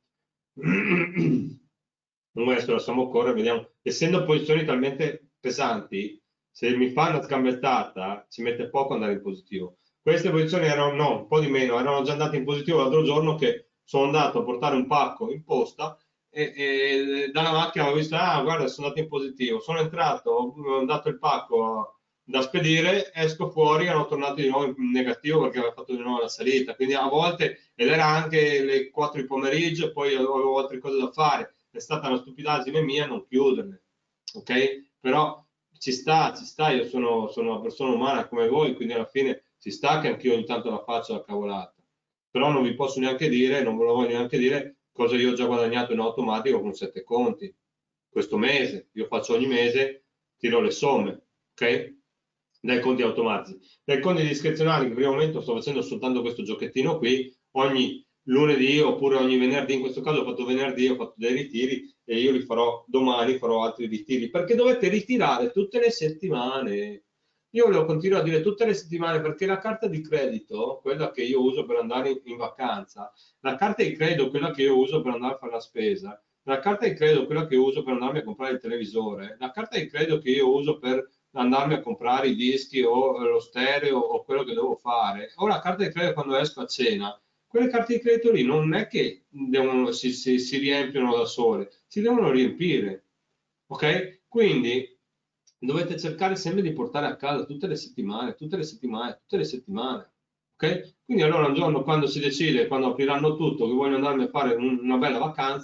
A: Adesso lasciamo correre, vediamo. Essendo posizioni talmente pesanti, se mi fa una scambettata ci mette poco ad andare in positivo. Queste posizioni erano, no, un po' di meno, erano già andate in positivo l'altro giorno, che sono andato a portare un pacco in posta e, e dalla macchina ho visto, ah guarda, sono andato in positivo. Sono entrato, ho dato il pacco da spedire, esco fuori, erano tornati di nuovo in negativo perché aveva fatto di nuovo la salita. Quindi a volte, ed era anche le quattro di pomeriggio, poi avevo altre cose da fare, è stata una stupidaggine mia non chiuderle, ok? Però ci sta, ci sta, io sono, sono una persona umana come voi, quindi alla fine ci sta che anch'io ogni tanto la faccio la cavolata. Però non vi posso neanche dire, non ve lo voglio neanche dire, cosa io ho già guadagnato in automatico con sette conti questo mese. Io faccio ogni mese, tiro le somme, ok? Dai conti automatici. Dai conti discrezionali, che per il momento sto facendo soltanto questo giochettino qui, ogni lunedì oppure ogni venerdì, in questo caso ho fatto venerdì, ho fatto dei ritiri e io li farò domani, farò altri ritiri, perché dovete ritirare tutte le settimane. Io volevo continuare a dire tutte le settimane, perché la carta di credito, quella che io uso per andare in vacanza, la carta di credito, quella che io uso per andare a fare la spesa, la carta di credito, quella che uso per andarmi a comprare il televisore, la carta di credito che io uso per andarmi a comprare i dischi o lo stereo o quello che devo fare, o la carta di credito quando esco a cena, quelle carte di credito lì non è che devono, si, si, si riempiono da sole, si devono riempire, ok? Quindi dovete cercare sempre di portare a casa tutte le settimane, tutte le settimane, tutte le settimane, ok? Quindi allora un giorno quando si decide, quando apriranno tutto, che voglio andarmi a fare un, una bella vacanza,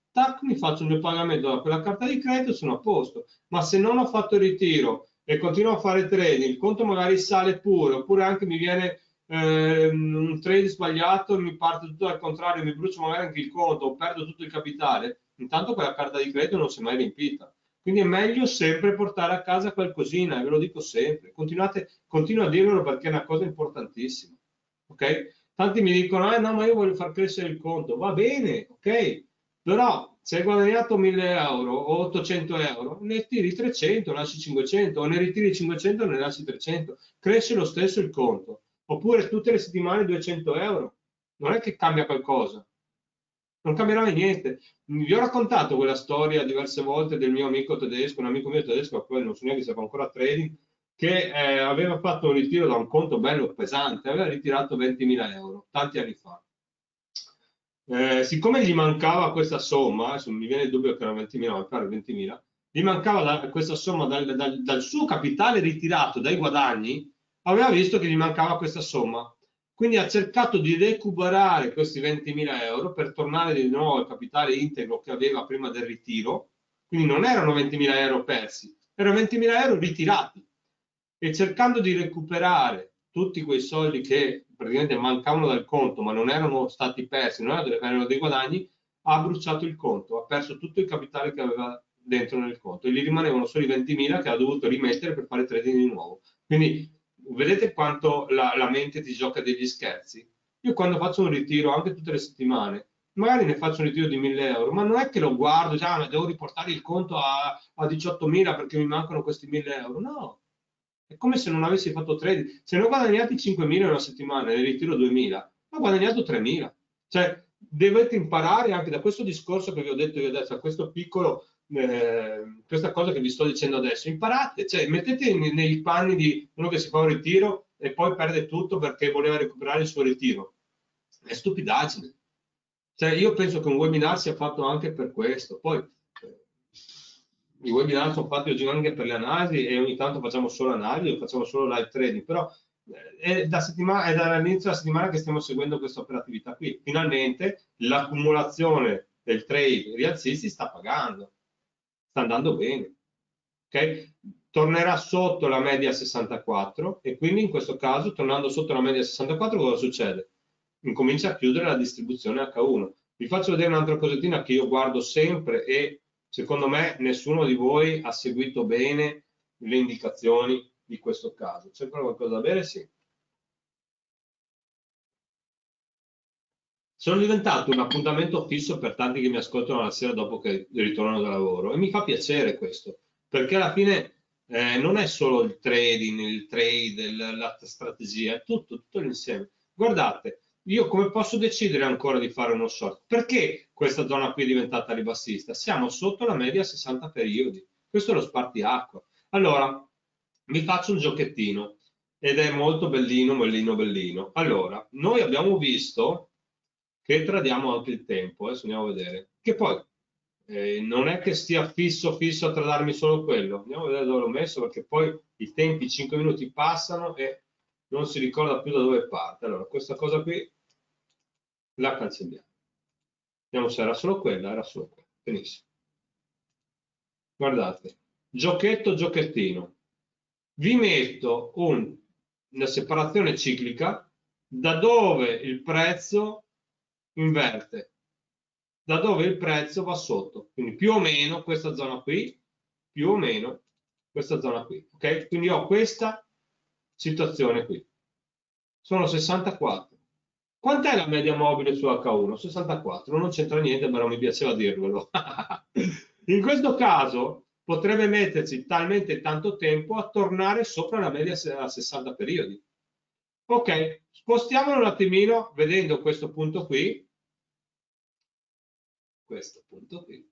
A: tac, mi faccio il mio pagamento da quella carta di credito, sono a posto. Ma se non ho fatto il ritiro e continuo a fare trading, il conto magari sale pure, oppure anche mi viene eh, un trade sbagliato, mi parte tutto al contrario, mi brucio magari anche il conto, o perdo tutto il capitale, intanto quella carta di credito non si è mai riempita. Quindi è meglio sempre portare a casa qualcosina, e ve lo dico sempre. Continuate, continuo a dirvelo perché è una cosa importantissima. Ok? Tanti mi dicono, eh no, ma io voglio far crescere il conto. Va bene, ok? Però se hai guadagnato mille euro o ottocento euro, ne tiri trecento, lasci cinquecento, o ne ritiri cinquecento, ne lasci trecento. Cresce lo stesso il conto. Oppure tutte le settimane duecento euro. Non è che cambia qualcosa. Non cambierà mai niente. Vi ho raccontato quella storia diverse volte del mio amico tedesco, un amico mio tedesco, poi non so neanche se fa ancora trading, che eh, aveva fatto un ritiro da un conto bello pesante, aveva ritirato ventimila euro tanti anni fa. Eh, siccome gli mancava questa somma, adesso mi viene il dubbio che erano ventimila, ma pare ventimila, gli mancava da, questa somma dal, dal, dal suo capitale ritirato dai guadagni, aveva visto che gli mancava questa somma. Quindi ha cercato di recuperare questi ventimila euro per tornare di nuovo al capitale integro che aveva prima del ritiro. Quindi non erano ventimila euro persi, erano ventimila euro ritirati. E cercando di recuperare tutti quei soldi che praticamente mancavano dal conto, ma non erano stati persi, non erano dei guadagni, ha bruciato il conto, ha perso tutto il capitale che aveva dentro nel conto e gli rimanevano solo i ventimila che ha dovuto rimettere per fare trading di nuovo. Quindi vedete quanto la, la mente ti gioca degli scherzi? Io quando faccio un ritiro, anche tutte le settimane, magari ne faccio un ritiro di mille euro, ma non è che lo guardo, già, ah, devo riportare il conto a, a diciottomila perché mi mancano questi mille euro. No, è come se non avessi fatto trading. Se ne ho guadagnati cinquemila in una settimana e ne ritiro duemila, ho guadagnato tremila. Cioè, dovete imparare anche da questo discorso che vi ho detto io adesso, a questo piccolo eh, questa cosa che vi sto dicendo adesso, imparate, cioè mettete nei panni di uno che si fa un ritiro e poi perde tutto perché voleva recuperare il suo ritiro. È stupidaggine. Cioè, io penso che un webinar sia fatto anche per questo. Poi eh, i webinar sono fatti oggi anche per le analisi e ogni tanto facciamo solo analisi o facciamo solo live trading, però eh, è, da settimana, è dall'inizio della settimana che stiamo seguendo questa operatività qui. Finalmente l'accumulazione del trade rialzisti sta pagando, sta andando bene. Okay? Tornerà sotto la media sessantaquattro e quindi in questo caso, tornando sotto la media sessantaquattro, cosa succede? Incomincia a chiudere la distribuzione acca uno. Vi faccio vedere un'altra cosettina che io guardo sempre e secondo me nessuno di voi ha seguito bene le indicazioni di questo caso. C'è ancora qualcosa da bere? Sì. Sono diventato un appuntamento fisso per tanti che mi ascoltano la sera dopo che ritornano da lavoro e mi fa piacere questo, perché alla fine eh, non è solo il trading, il trade, il, la strategia, è tutto, tutto l'insieme. Guardate, io come posso decidere ancora di fare uno short? Perché questa zona qui è diventata ribassista? Siamo sotto la media sessanta periodi, questo è lo spartiacque. Allora, mi faccio un giochettino ed è molto bellino, bellino, bellino. Allora, noi abbiamo visto che tradiamo anche il tempo, adesso andiamo a vedere, che poi eh, non è che stia fisso fisso a tradarmi solo quello, andiamo a vedere dove l'ho messo perché poi i tempi cinque minuti passano e non si ricorda più da dove parte. Allora, questa cosa qui la cancelliamo. Vediamo se era solo quella, era solo quella. Benissimo. Guardate, giochetto, giochettino. Vi metto un, una separazione ciclica da dove il prezzo inverte, da dove il prezzo va sotto. Quindi più o meno questa zona qui, più o meno questa zona qui. Ok? Quindi ho questa situazione qui. Sono sessantaquattro. Quant'è la media mobile su acca uno? sessantaquattro, non c'entra niente, però mi piaceva dirvelo. In questo caso potrebbe metterci talmente tanto tempo a tornare sopra la media a sessanta periodi. Ok, spostiamolo un attimino vedendo questo punto qui. Questo punto qui.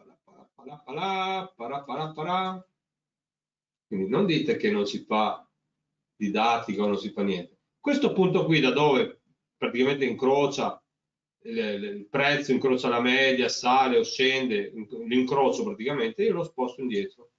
A: Quindi non dite che non si fa didattica o non si fa niente. Questo punto qui da dove praticamente incrocia il prezzo, incrocia la media, sale o scende, l'incrocio praticamente, io lo sposto indietro.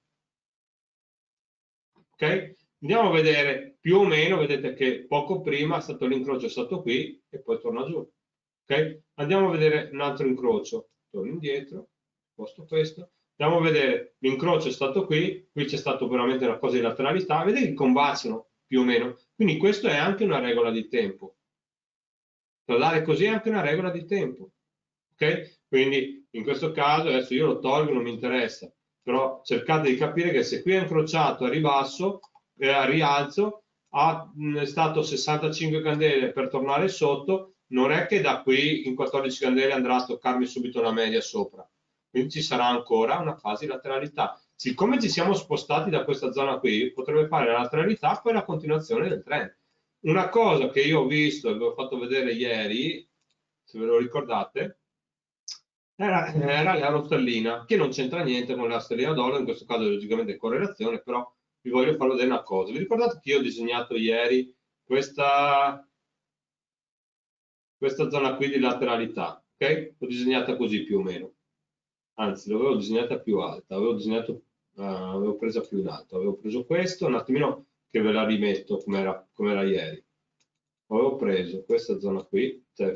A: Ok? Andiamo a vedere più o meno, vedete che poco prima è stato l'incrocio, è stato qui e poi torna giù. Ok? Andiamo a vedere un altro incrocio, torno indietro posto questo, andiamo a vedere, l'incrocio è stato qui, qui c'è stato veramente una cosa di lateralità, vedete che combaciano più o meno, quindi questo è anche una regola di tempo, per dare così è anche una regola di tempo, ok? Quindi in questo caso adesso io lo tolgo, non mi interessa, però cercate di capire che se qui è incrociato a ribasso, eh, a rialzo, ha mh, stato sessantacinque candele per tornare sotto, non è che da qui in quattordici candele andrà a toccarmi subito la media sopra, quindi ci sarà ancora una fase di lateralità. Siccome ci siamo spostati da questa zona qui, potrebbe fare la lateralità poi la continuazione del trend. Una cosa che io ho visto e vi ho fatto vedere ieri, se ve lo ricordate, era, era l'euro sterlina, che non c'entra niente con la sterlina dollaro, in questo caso logicamente è correlazione, però vi voglio far vedere una cosa. Vi ricordate che io ho disegnato ieri questa, questa zona qui di lateralità, ok? L'ho disegnata così più o meno, anzi l'avevo disegnata più alta, avevo disegnato, uh, avevo presa più in alto, avevo preso questo, un attimino che ve la rimetto come era, come era ieri. Avevo preso questa zona qui, cioè,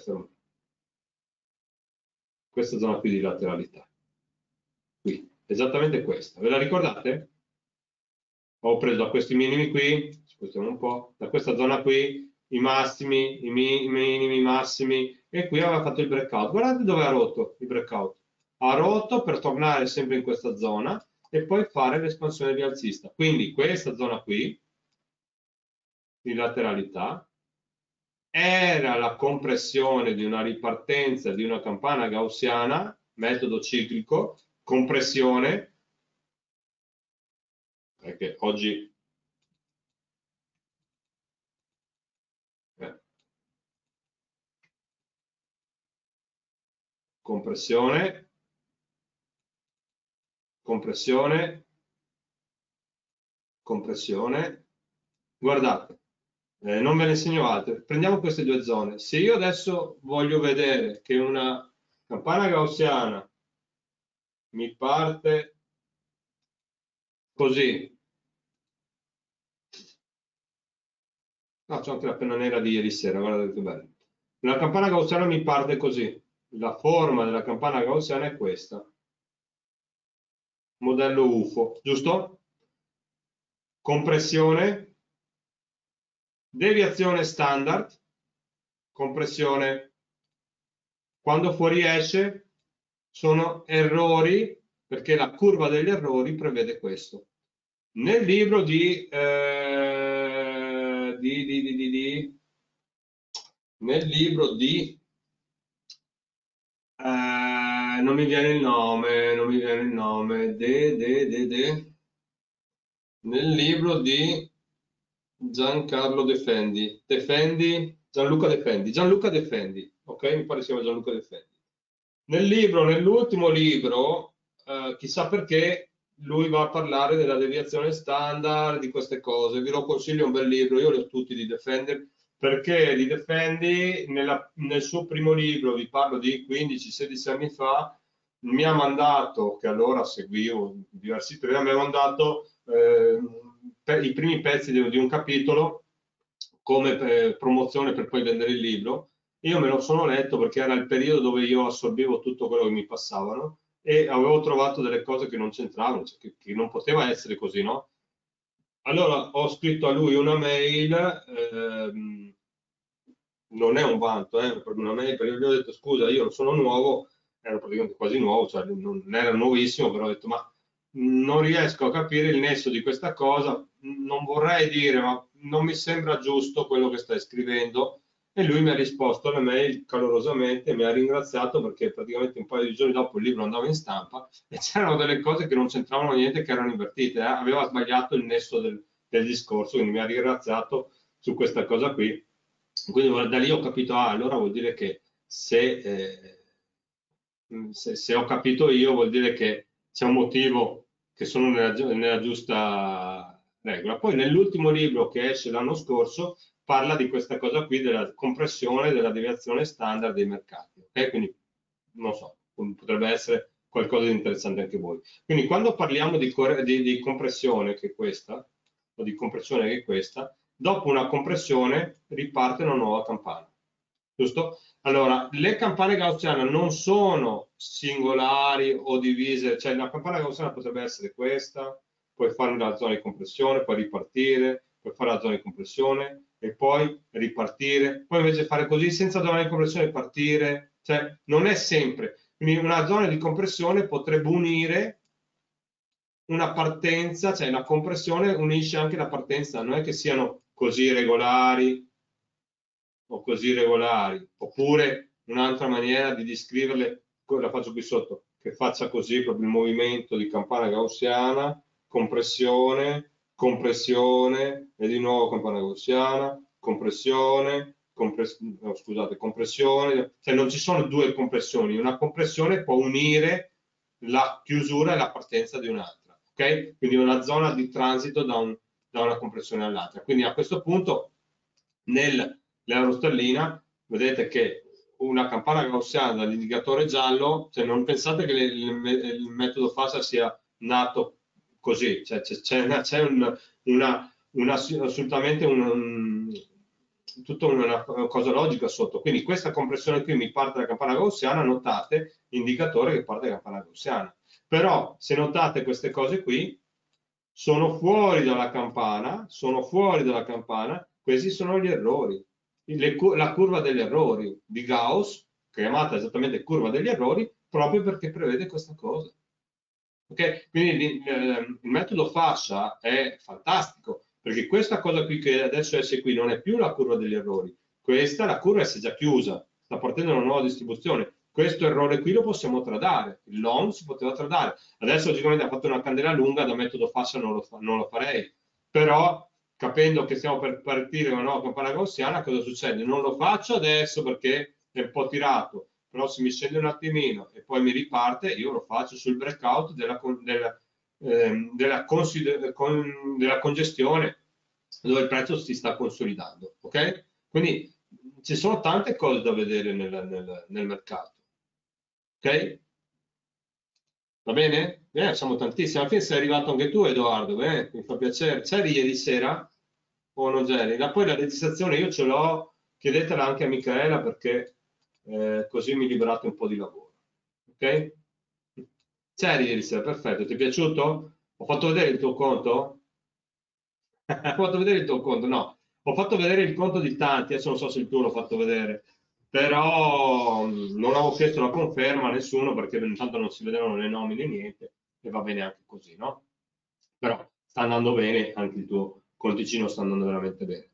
A: questa zona qui di lateralità, qui, esattamente questa, ve la ricordate? Ho preso da questi minimi qui, spostiamo un po', da questa zona qui, i massimi, i, mi, i minimi, i massimi, e qui aveva fatto il breakout. Guardate dove ha rotto il breakout. Ha rotto per tornare sempre in questa zona e poi fare l'espansione rialzista. Quindi questa zona qui, di lateralità, era la compressione di una ripartenza di una campana gaussiana, metodo ciclico, compressione, perché oggi eh, compressione, compressione, compressione, guardate, eh, non ve ne insegno altre, prendiamo queste due zone, se io adesso voglio vedere che una campana gaussiana mi parte così, no, c'è anche la penna nera di ieri sera, guardate che bello, la campana gaussiana mi parte così, la forma della campana gaussiana è questa, modello U F O, giusto? Compressione, deviazione standard, compressione. Quando fuoriesce sono errori, perché la curva degli errori prevede questo. Nel libro di, eh, di, di, di, di, di nel libro di eh, non mi viene il nome, non mi viene il nome, de, de, de, de, nel libro di Giancarlo Defendi, Defendi, Gianluca Defendi, Gianluca Defendi, ok? Mi pare si chiama Gianluca Defendi. Nel libro, nell'ultimo libro, eh, chissà perché, lui va a parlare della deviazione standard, di queste cose. Vi lo consiglio, è un bel libro, io li ho tutti di Defendi, perché di Defendi nella, nel suo primo libro, vi parlo di quindici sedici anni fa, mi ha mandato, che allora seguivo diversi periodi, mi ha mandato eh, per i primi pezzi di, di un capitolo come eh, promozione per poi vendere il libro. Io me lo sono letto perché era il periodo dove io assorbivo tutto quello che mi passavano e avevo trovato delle cose che non c'entravano, cioè che, che non poteva essere così, no? Allora ho scritto a lui una mail, ehm, non è un vanto, eh, per una mail, perché gli ho detto scusa, io sono nuovo, ero praticamente quasi nuovo, cioè non era nuovissimo, però ho detto ma non riesco a capire il nesso di questa cosa, non vorrei dire, ma non mi sembra giusto quello che stai scrivendo. E lui mi ha risposto alla mail calorosamente, mi ha ringraziato perché praticamente un paio di giorni dopo il libro andava in stampa e c'erano delle cose che non c'entravano niente, che erano invertite, eh? Aveva sbagliato il nesso del, del discorso, quindi mi ha ringraziato su questa cosa qui. Quindi da lì ho capito, ah, allora vuol dire che se, eh, se, se ho capito io, vuol dire che c'è un motivo che sono nella, nella giusta regola. Poi nell'ultimo libro che esce l'anno scorso parla di questa cosa qui, della compressione, della deviazione standard dei mercati. Okay? Quindi, non so, potrebbe essere qualcosa di interessante anche voi. Quindi quando parliamo di, di, di compressione, che è questa, o di compressione che è questa, dopo una compressione riparte una nuova campana. giusto? Allora, le campane gaussiane non sono singolari o divise, cioè la campana gaussiana potrebbe essere questa, puoi fare la zona di compressione, poi ripartire, puoi fare la zona di compressione e poi ripartire, poi invece fare così senza zona di compressione partire, cioè non è sempre. Quindi una zona di compressione potrebbe unire una partenza, cioè la compressione unisce anche la partenza, non è che siano così regolari o così regolari, oppure un'altra maniera di descriverle, la faccio qui sotto, che faccia così proprio il movimento di campana gaussiana, compressione, compressione e di nuovo campana gaussiana, compressione, compress no, scusate, compressione, cioè non ci sono due compressioni, una compressione può unire la chiusura e la partenza di un'altra, ok? Quindi una zona di transito da, un, da una compressione all'altra. Quindi a questo punto nell'euro sterlina vedete che una campana gaussiana dall'indicatore giallo, cioè non pensate che le, il, il metodo FASA sia nato così, cioè c'è un, una, una, assolutamente un, un, tutta una cosa logica sotto. Quindi questa compressione qui mi parte dalla campana gaussiana, notate l'indicatore che parte dalla campana gaussiana. Però se notate queste cose qui, sono fuori dalla campana, sono fuori dalla campana, questi sono gli errori. Le, la curva degli errori di Gauss, chiamata esattamente curva degli errori, proprio perché prevede questa cosa. Okay? Quindi il, il metodo fascia è fantastico, perché questa cosa qui che adesso è qui non è più la curva degli errori, questa la curva si è già chiusa, sta partendo una nuova distribuzione. Questo errore qui lo possiamo tradare, il long si poteva tradare. Adesso logicamente ha fatto una candela lunga, da metodo fascia non lo, fa, non lo farei, però capendo che stiamo per partire una nuova campana gaussiana, cosa succede? Non lo faccio adesso perché è un po' tirato, però se mi scende un attimino e poi mi riparte, io lo faccio sul breakout della, della, eh, della, con, della congestione dove il prezzo si sta consolidando, ok? Quindi ci sono tante cose da vedere nel, nel, nel mercato, ok? Va bene? Eh, siamo tantissimi. Alla fine sei arrivato anche tu, Edoardo, eh? Mi fa piacere. C'eri ieri sera o non c'eri? La, poi la registrazione io ce l'ho, chiedetela anche a Michaela perché eh, così mi liberate un po' di lavoro. Ok? C'eri ieri sera, perfetto. Ti è piaciuto? Ho fatto vedere il tuo conto? Ho fatto vedere il tuo conto? No, ho fatto vedere il conto di tanti, adesso non so se il tuo l'ho fatto vedere, però mh, non avevo chiesto la conferma a nessuno perché intanto non si vedevano le nomine niente e va bene anche così, no? Però sta andando bene, anche il tuo conticino sta andando veramente bene.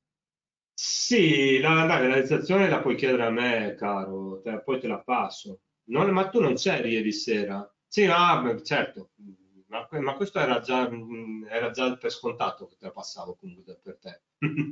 A: Sì, la, la realizzazione la puoi chiedere a me, caro, te- poi te la passo. Non- ma tu non c'eri ieri sera? Sì, ah, beh, certo, ma, ma questo era già, mm, era già per scontato che te la passavo comunque per te.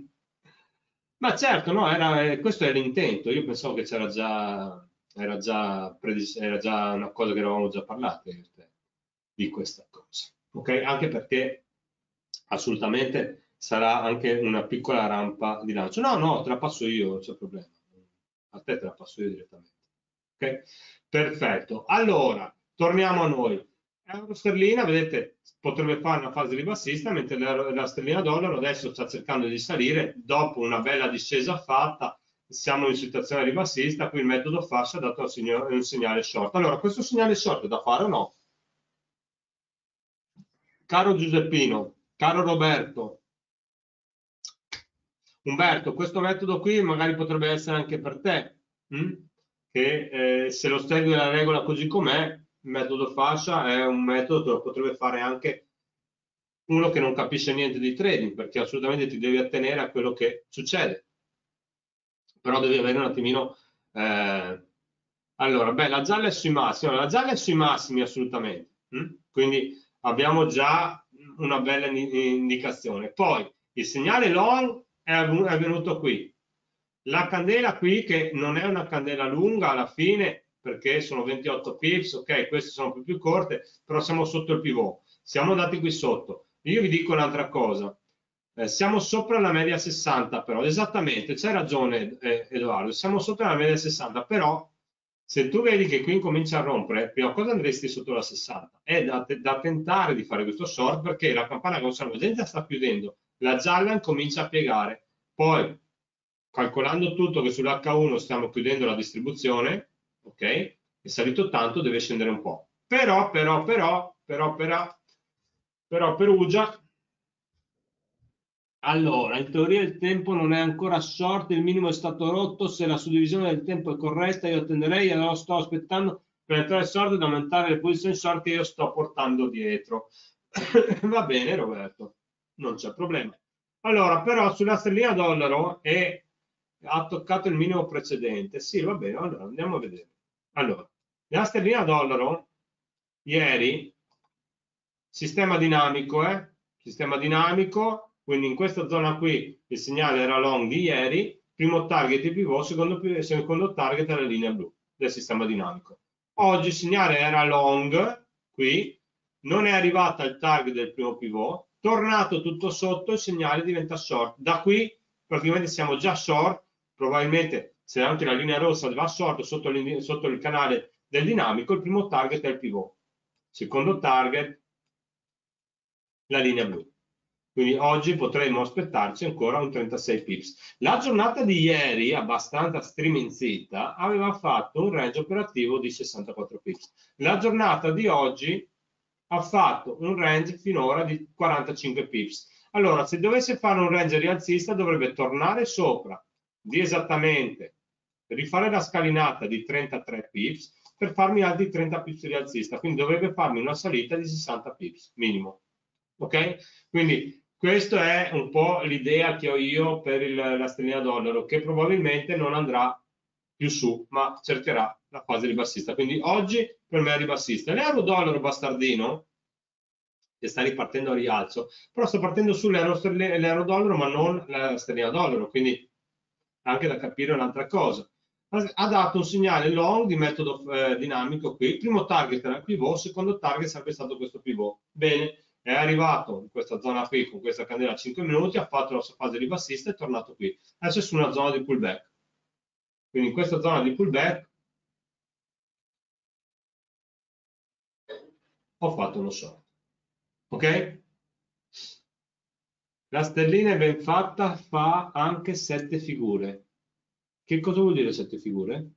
A: Ma certo, no, era, eh, questo è l'intento. Io pensavo che c'era già, era già, predis- era già una cosa che eravamo già parlate io e te, di questa cosa. Ok? Anche perché assolutamente sarà anche una piccola rampa di lancio. No, no, te la passo io, non c'è problema. A te te la passo io direttamente. Ok? Perfetto. Allora, torniamo a noi. Euro sterlina, vedete, potrebbe fare una fase ribassista, mentre la, la sterlina dollaro adesso sta cercando di salire dopo una bella discesa fatta. Siamo in situazione ribassista, qui il metodo fascia ha dato un segnale, un segnale short. Allora, questo segnale short è da fare o no? Caro Giuseppino, caro Roberto, Umberto, questo metodo qui magari potrebbe essere anche per te, hm? Che eh, se lo segui la regola così com'è, il metodo fascia è un metodo che lo potrebbe fare anche uno che non capisce niente di trading, perché assolutamente ti devi attenere a quello che succede, però devi avere un attimino... Eh... Allora, beh, la gialla è sui massimi, allora, la gialla è sui massimi assolutamente, hm? Quindi abbiamo già una bella indicazione. Poi il segnale long è venuto qui. La candela qui, che non è una candela lunga alla fine, perché sono ventotto pips, ok, queste sono più, più corte, però siamo sotto il pivot. Siamo andati qui sotto. Io vi dico un'altra cosa. Eh, siamo sopra la media sessanta, però, esattamente, c'è ragione eh, Edoardo, siamo sopra la media sessanta, però se tu vedi che qui incomincia a rompere, prima cosa andresti sotto la sessanta. È da, da tentare di fare questo short perché la campana conservagenza sta chiudendo, la gialla comincia a piegare, poi calcolando tutto che sull'H uno stiamo chiudendo la distribuzione, ok? È salito tanto, deve scendere un po'. Però, però, però, però, però, però, Perugia, allora, in teoria il tempo non è ancora short, il minimo è stato rotto, se la suddivisione del tempo è corretta io tenderei, allora sto aspettando per entrare short ed aumentare le posizioni short che io sto portando dietro. Va bene Roberto, non c'è problema. Allora, però sulla sterlina dollaro è, ha toccato il minimo precedente. Sì, va bene, allora andiamo a vedere. Allora, la sterlina dollaro ieri, sistema dinamico, eh? Sistema dinamico, quindi in questa zona qui il segnale era long di ieri, primo target il pivot, secondo, secondo target è la linea blu del sistema dinamico. Oggi il segnale era long, qui, non è arrivata al target del primo pivot, tornato tutto sotto, il segnale diventa short. Da qui praticamente siamo già short, probabilmente se anche la linea rossa va short sotto, sotto il canale del dinamico, il primo target è il pivot. Secondo target, la linea blu. Quindi oggi potremmo aspettarci ancora un trentasei pips. La giornata di ieri, abbastanza striminzita, aveva fatto un range operativo di sessantaquattro pips. La giornata di oggi ha fatto un range finora di quarantacinque pips. Allora, se dovesse fare un range rialzista, dovrebbe tornare sopra di esattamente, rifare la scalinata di trentatré pips per farmi altri trenta pips rialzista. Quindi dovrebbe farmi una salita di sessanta pips minimo. Ok? Quindi questa è un po' l'idea che ho io per il, la sterlina dollaro, che probabilmente non andrà più su, ma cercherà la fase ribassista. Quindi oggi per me è ribassista. L'euro dollaro bastardino, che sta ripartendo a rialzo, però sta partendo sull'euro dollaro, ma non la sterlina dollaro, quindi anche da capire un'altra cosa. Ha dato un segnale long di metodo eh, dinamico qui, il primo target era il pivot, il secondo target è sempre stato questo pivot. Bene, è arrivato in questa zona qui con questa candela a cinque minuti, ha fatto la sua fase ribassista e è tornato qui. Adesso è su una zona di pullback. Quindi in questa zona di pullback ho fatto uno short. Ok? La sterlina è ben fatta, fa anche sette figure. Che cosa vuol dire sette figure?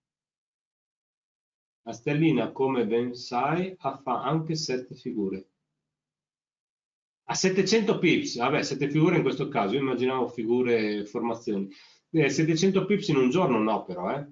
A: La sterlina, come ben sai, fa anche sette figure. A settecento pips, vabbè, sette figure in questo caso, io immaginavo figure, formazioni. Eh, settecento pips in un giorno no, però, eh.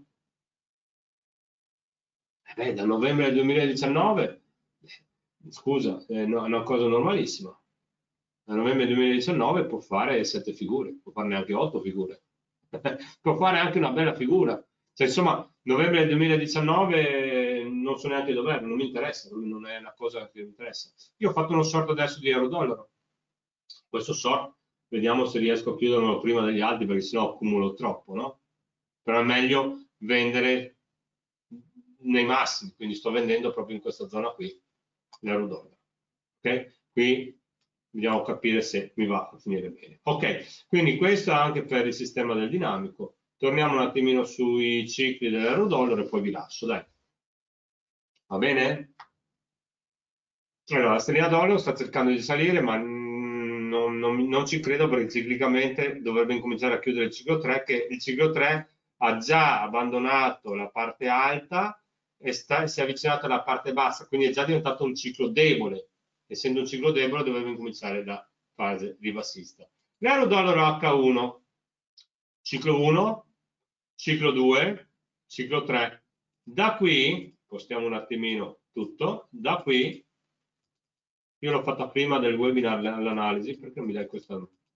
A: Eh beh, da novembre del duemiladiciannove, scusa, è una cosa normalissima. Da novembre duemiladiciannove può fare sette figure, può farne anche otto figure. Può fare anche una bella figura. Cioè, insomma, novembre del duemiladiciannove non so neanche dov'è, non mi interessa, non è una cosa che mi interessa. Io ho fatto uno short adesso di euro-dollaro. Questo short, vediamo se riesco a chiuderlo prima degli altri, perché sennò accumulo troppo, no? Però è meglio vendere nei massimi, quindi sto vendendo proprio in questa zona qui, l'euro-dollaro. Ok? Qui dobbiamo capire se mi va a finire bene. Ok, quindi questo anche per il sistema del dinamico. Torniamo un attimino sui cicli dell'euro-dollaro e poi vi lascio, dai. Va bene? Allora, la sterlina dollaro sta cercando di salire, ma non, non, non ci credo perché ciclicamente dovrebbe incominciare a chiudere il ciclo tre, che il ciclo tre ha già abbandonato la parte alta e sta, si è avvicinato alla parte bassa, quindi è già diventato un ciclo debole. Essendo un ciclo debole dovrebbe incominciare la fase ribassista. L'euro dollaro acca uno, ciclo uno, ciclo due, ciclo tre. Da qui, spostiamo un attimino tutto, da qui, io l'ho fatta prima del webinar l'analisi, perché mi dai questa...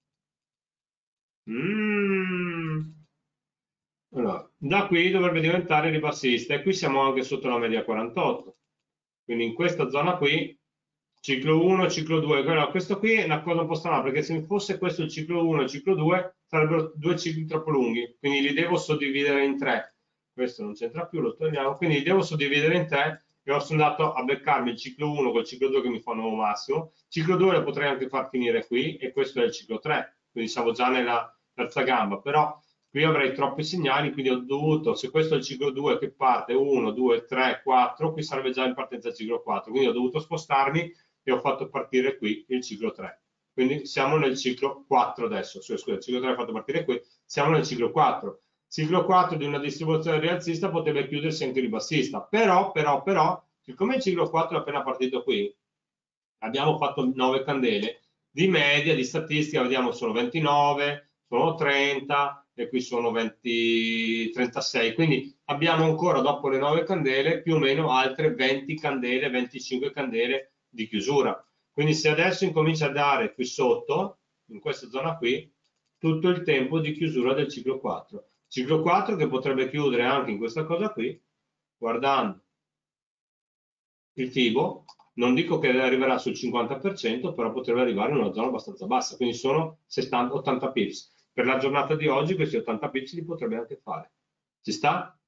A: Mm. Allora, da qui dovrebbe diventare ribassista e qui siamo anche sotto la media quarantotto. Quindi in questa zona qui, ciclo uno, ciclo due. Allora, questo qui è una cosa un po' strana, perché se fosse questo il ciclo uno e il ciclo due, sarebbero due cicli troppo lunghi, quindi li devo suddividere in tre. Questo non c'entra più, lo togliamo, quindi li devo suddividere in tre e sono andato a beccarmi il ciclo uno col ciclo due che mi fa un nuovo massimo. Il ciclo due lo potrei anche far finire qui e questo è il ciclo tre, quindi siamo già nella terza gamba, però qui avrei troppi segnali, quindi ho dovuto, se questo è il ciclo due che parte uno, due, tre, quattro, qui sarebbe già in partenza il ciclo quattro, quindi ho dovuto spostarmi e ho fatto partire qui il ciclo tre. Quindi siamo nel ciclo quattro adesso, scusa, il ciclo tre ha fatto partire qui, siamo nel ciclo quattro. Ciclo quattro di una distribuzione rialzista potrebbe chiudersi anche ribassista, però, però, però, siccome il ciclo quattro è appena partito qui, abbiamo fatto nove candele, di media, di statistica, vediamo sono ventinove, sono trenta e qui sono venti, trentasei, quindi abbiamo ancora dopo le nove candele più o meno altre venti candele, venticinque candele di chiusura. Quindi se adesso incomincia a dare qui sotto, in questa zona qui, tutto il tempo di chiusura del ciclo quattro. Ciclo quattro che potrebbe chiudere anche in questa cosa qui, guardando il Fibo, non dico che arriverà sul cinquanta per cento, però potrebbe arrivare in una zona abbastanza bassa, quindi sono settanta, ottanta pips. Per la giornata di oggi questi ottanta pips li potrebbe anche fare. Ci sta?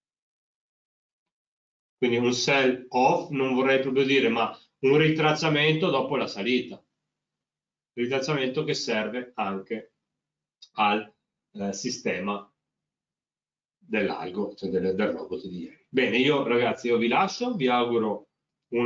A: Quindi un sell off, non vorrei proprio dire, ma un ritracciamento dopo la salita. Ritracciamento che serve anche al eh, sistema dell'algo, cioè del, del robot di ieri. Bene, io ragazzi, io vi lascio, vi auguro un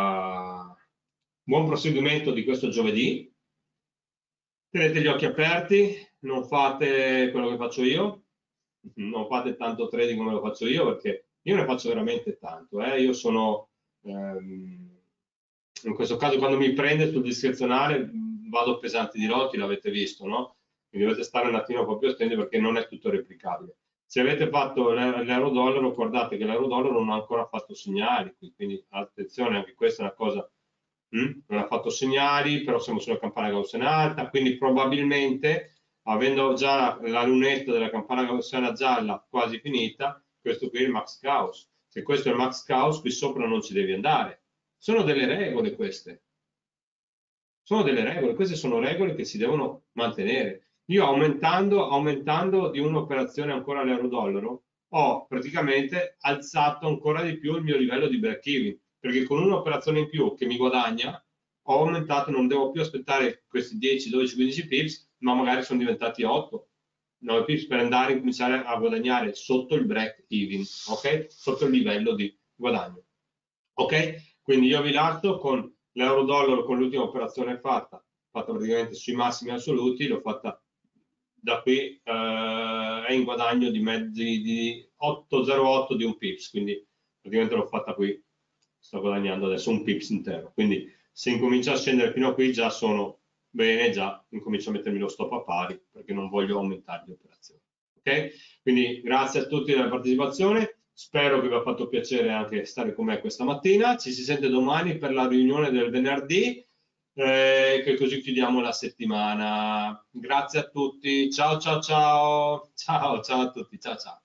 A: buon proseguimento di questo giovedì. Tenete gli occhi aperti, non fate quello che faccio io, non fate tanto trading come lo faccio io, perché io ne faccio veramente tanto. Eh? Io sono, ehm, in questo caso, quando mi prende sul discrezionale, vado pesanti di lotti, l'avete visto, no? Quindi dovete stare un attimo proprio attenti perché non è tutto replicabile. Se avete fatto l'euro-dollaro, guardate che l'euro-dollaro non ha ancora fatto segnali, quindi attenzione, anche questa è una cosa, hm? non ha fatto segnali, però siamo sulla campana gaussiana alta, quindi probabilmente, avendo già la lunetta della campana gaussiana gialla quasi finita, questo qui è il max Gauss. Se questo è il max Gauss, qui sopra non ci devi andare. Sono delle regole queste. Sono delle regole, queste sono regole che si devono mantenere. Io aumentando, aumentando di un'operazione ancora all'euro-dollaro, ho praticamente alzato ancora di più il mio livello di break-even, perché con un'operazione in più che mi guadagna, ho aumentato, non devo più aspettare questi dieci, dodici, quindici pips, ma magari sono diventati otto, nove pips per andare a cominciare a guadagnare sotto il break-even, ok? Sotto il livello di guadagno. Ok? Quindi io vi lascio con l'euro-dollaro, con l'ultima operazione fatta, fatta praticamente sui massimi assoluti, l'ho fatta da qui, eh, è in guadagno di mezzi di otto virgola zero otto di un pips, quindi praticamente l'ho fatta qui, sto guadagnando adesso un pips intero, quindi se incomincia a scendere fino a qui già sono bene, già incomincio a mettermi lo stop a pari perché non voglio aumentare le operazioni. Ok? Quindi grazie a tutti della partecipazione. Spero che vi abbia fatto piacere anche stare con me questa mattina. Ci si sente domani per la riunione del venerdì, eh, che così chiudiamo la settimana. Grazie a tutti. Ciao, ciao, ciao. Ciao, ciao a tutti. Ciao, ciao.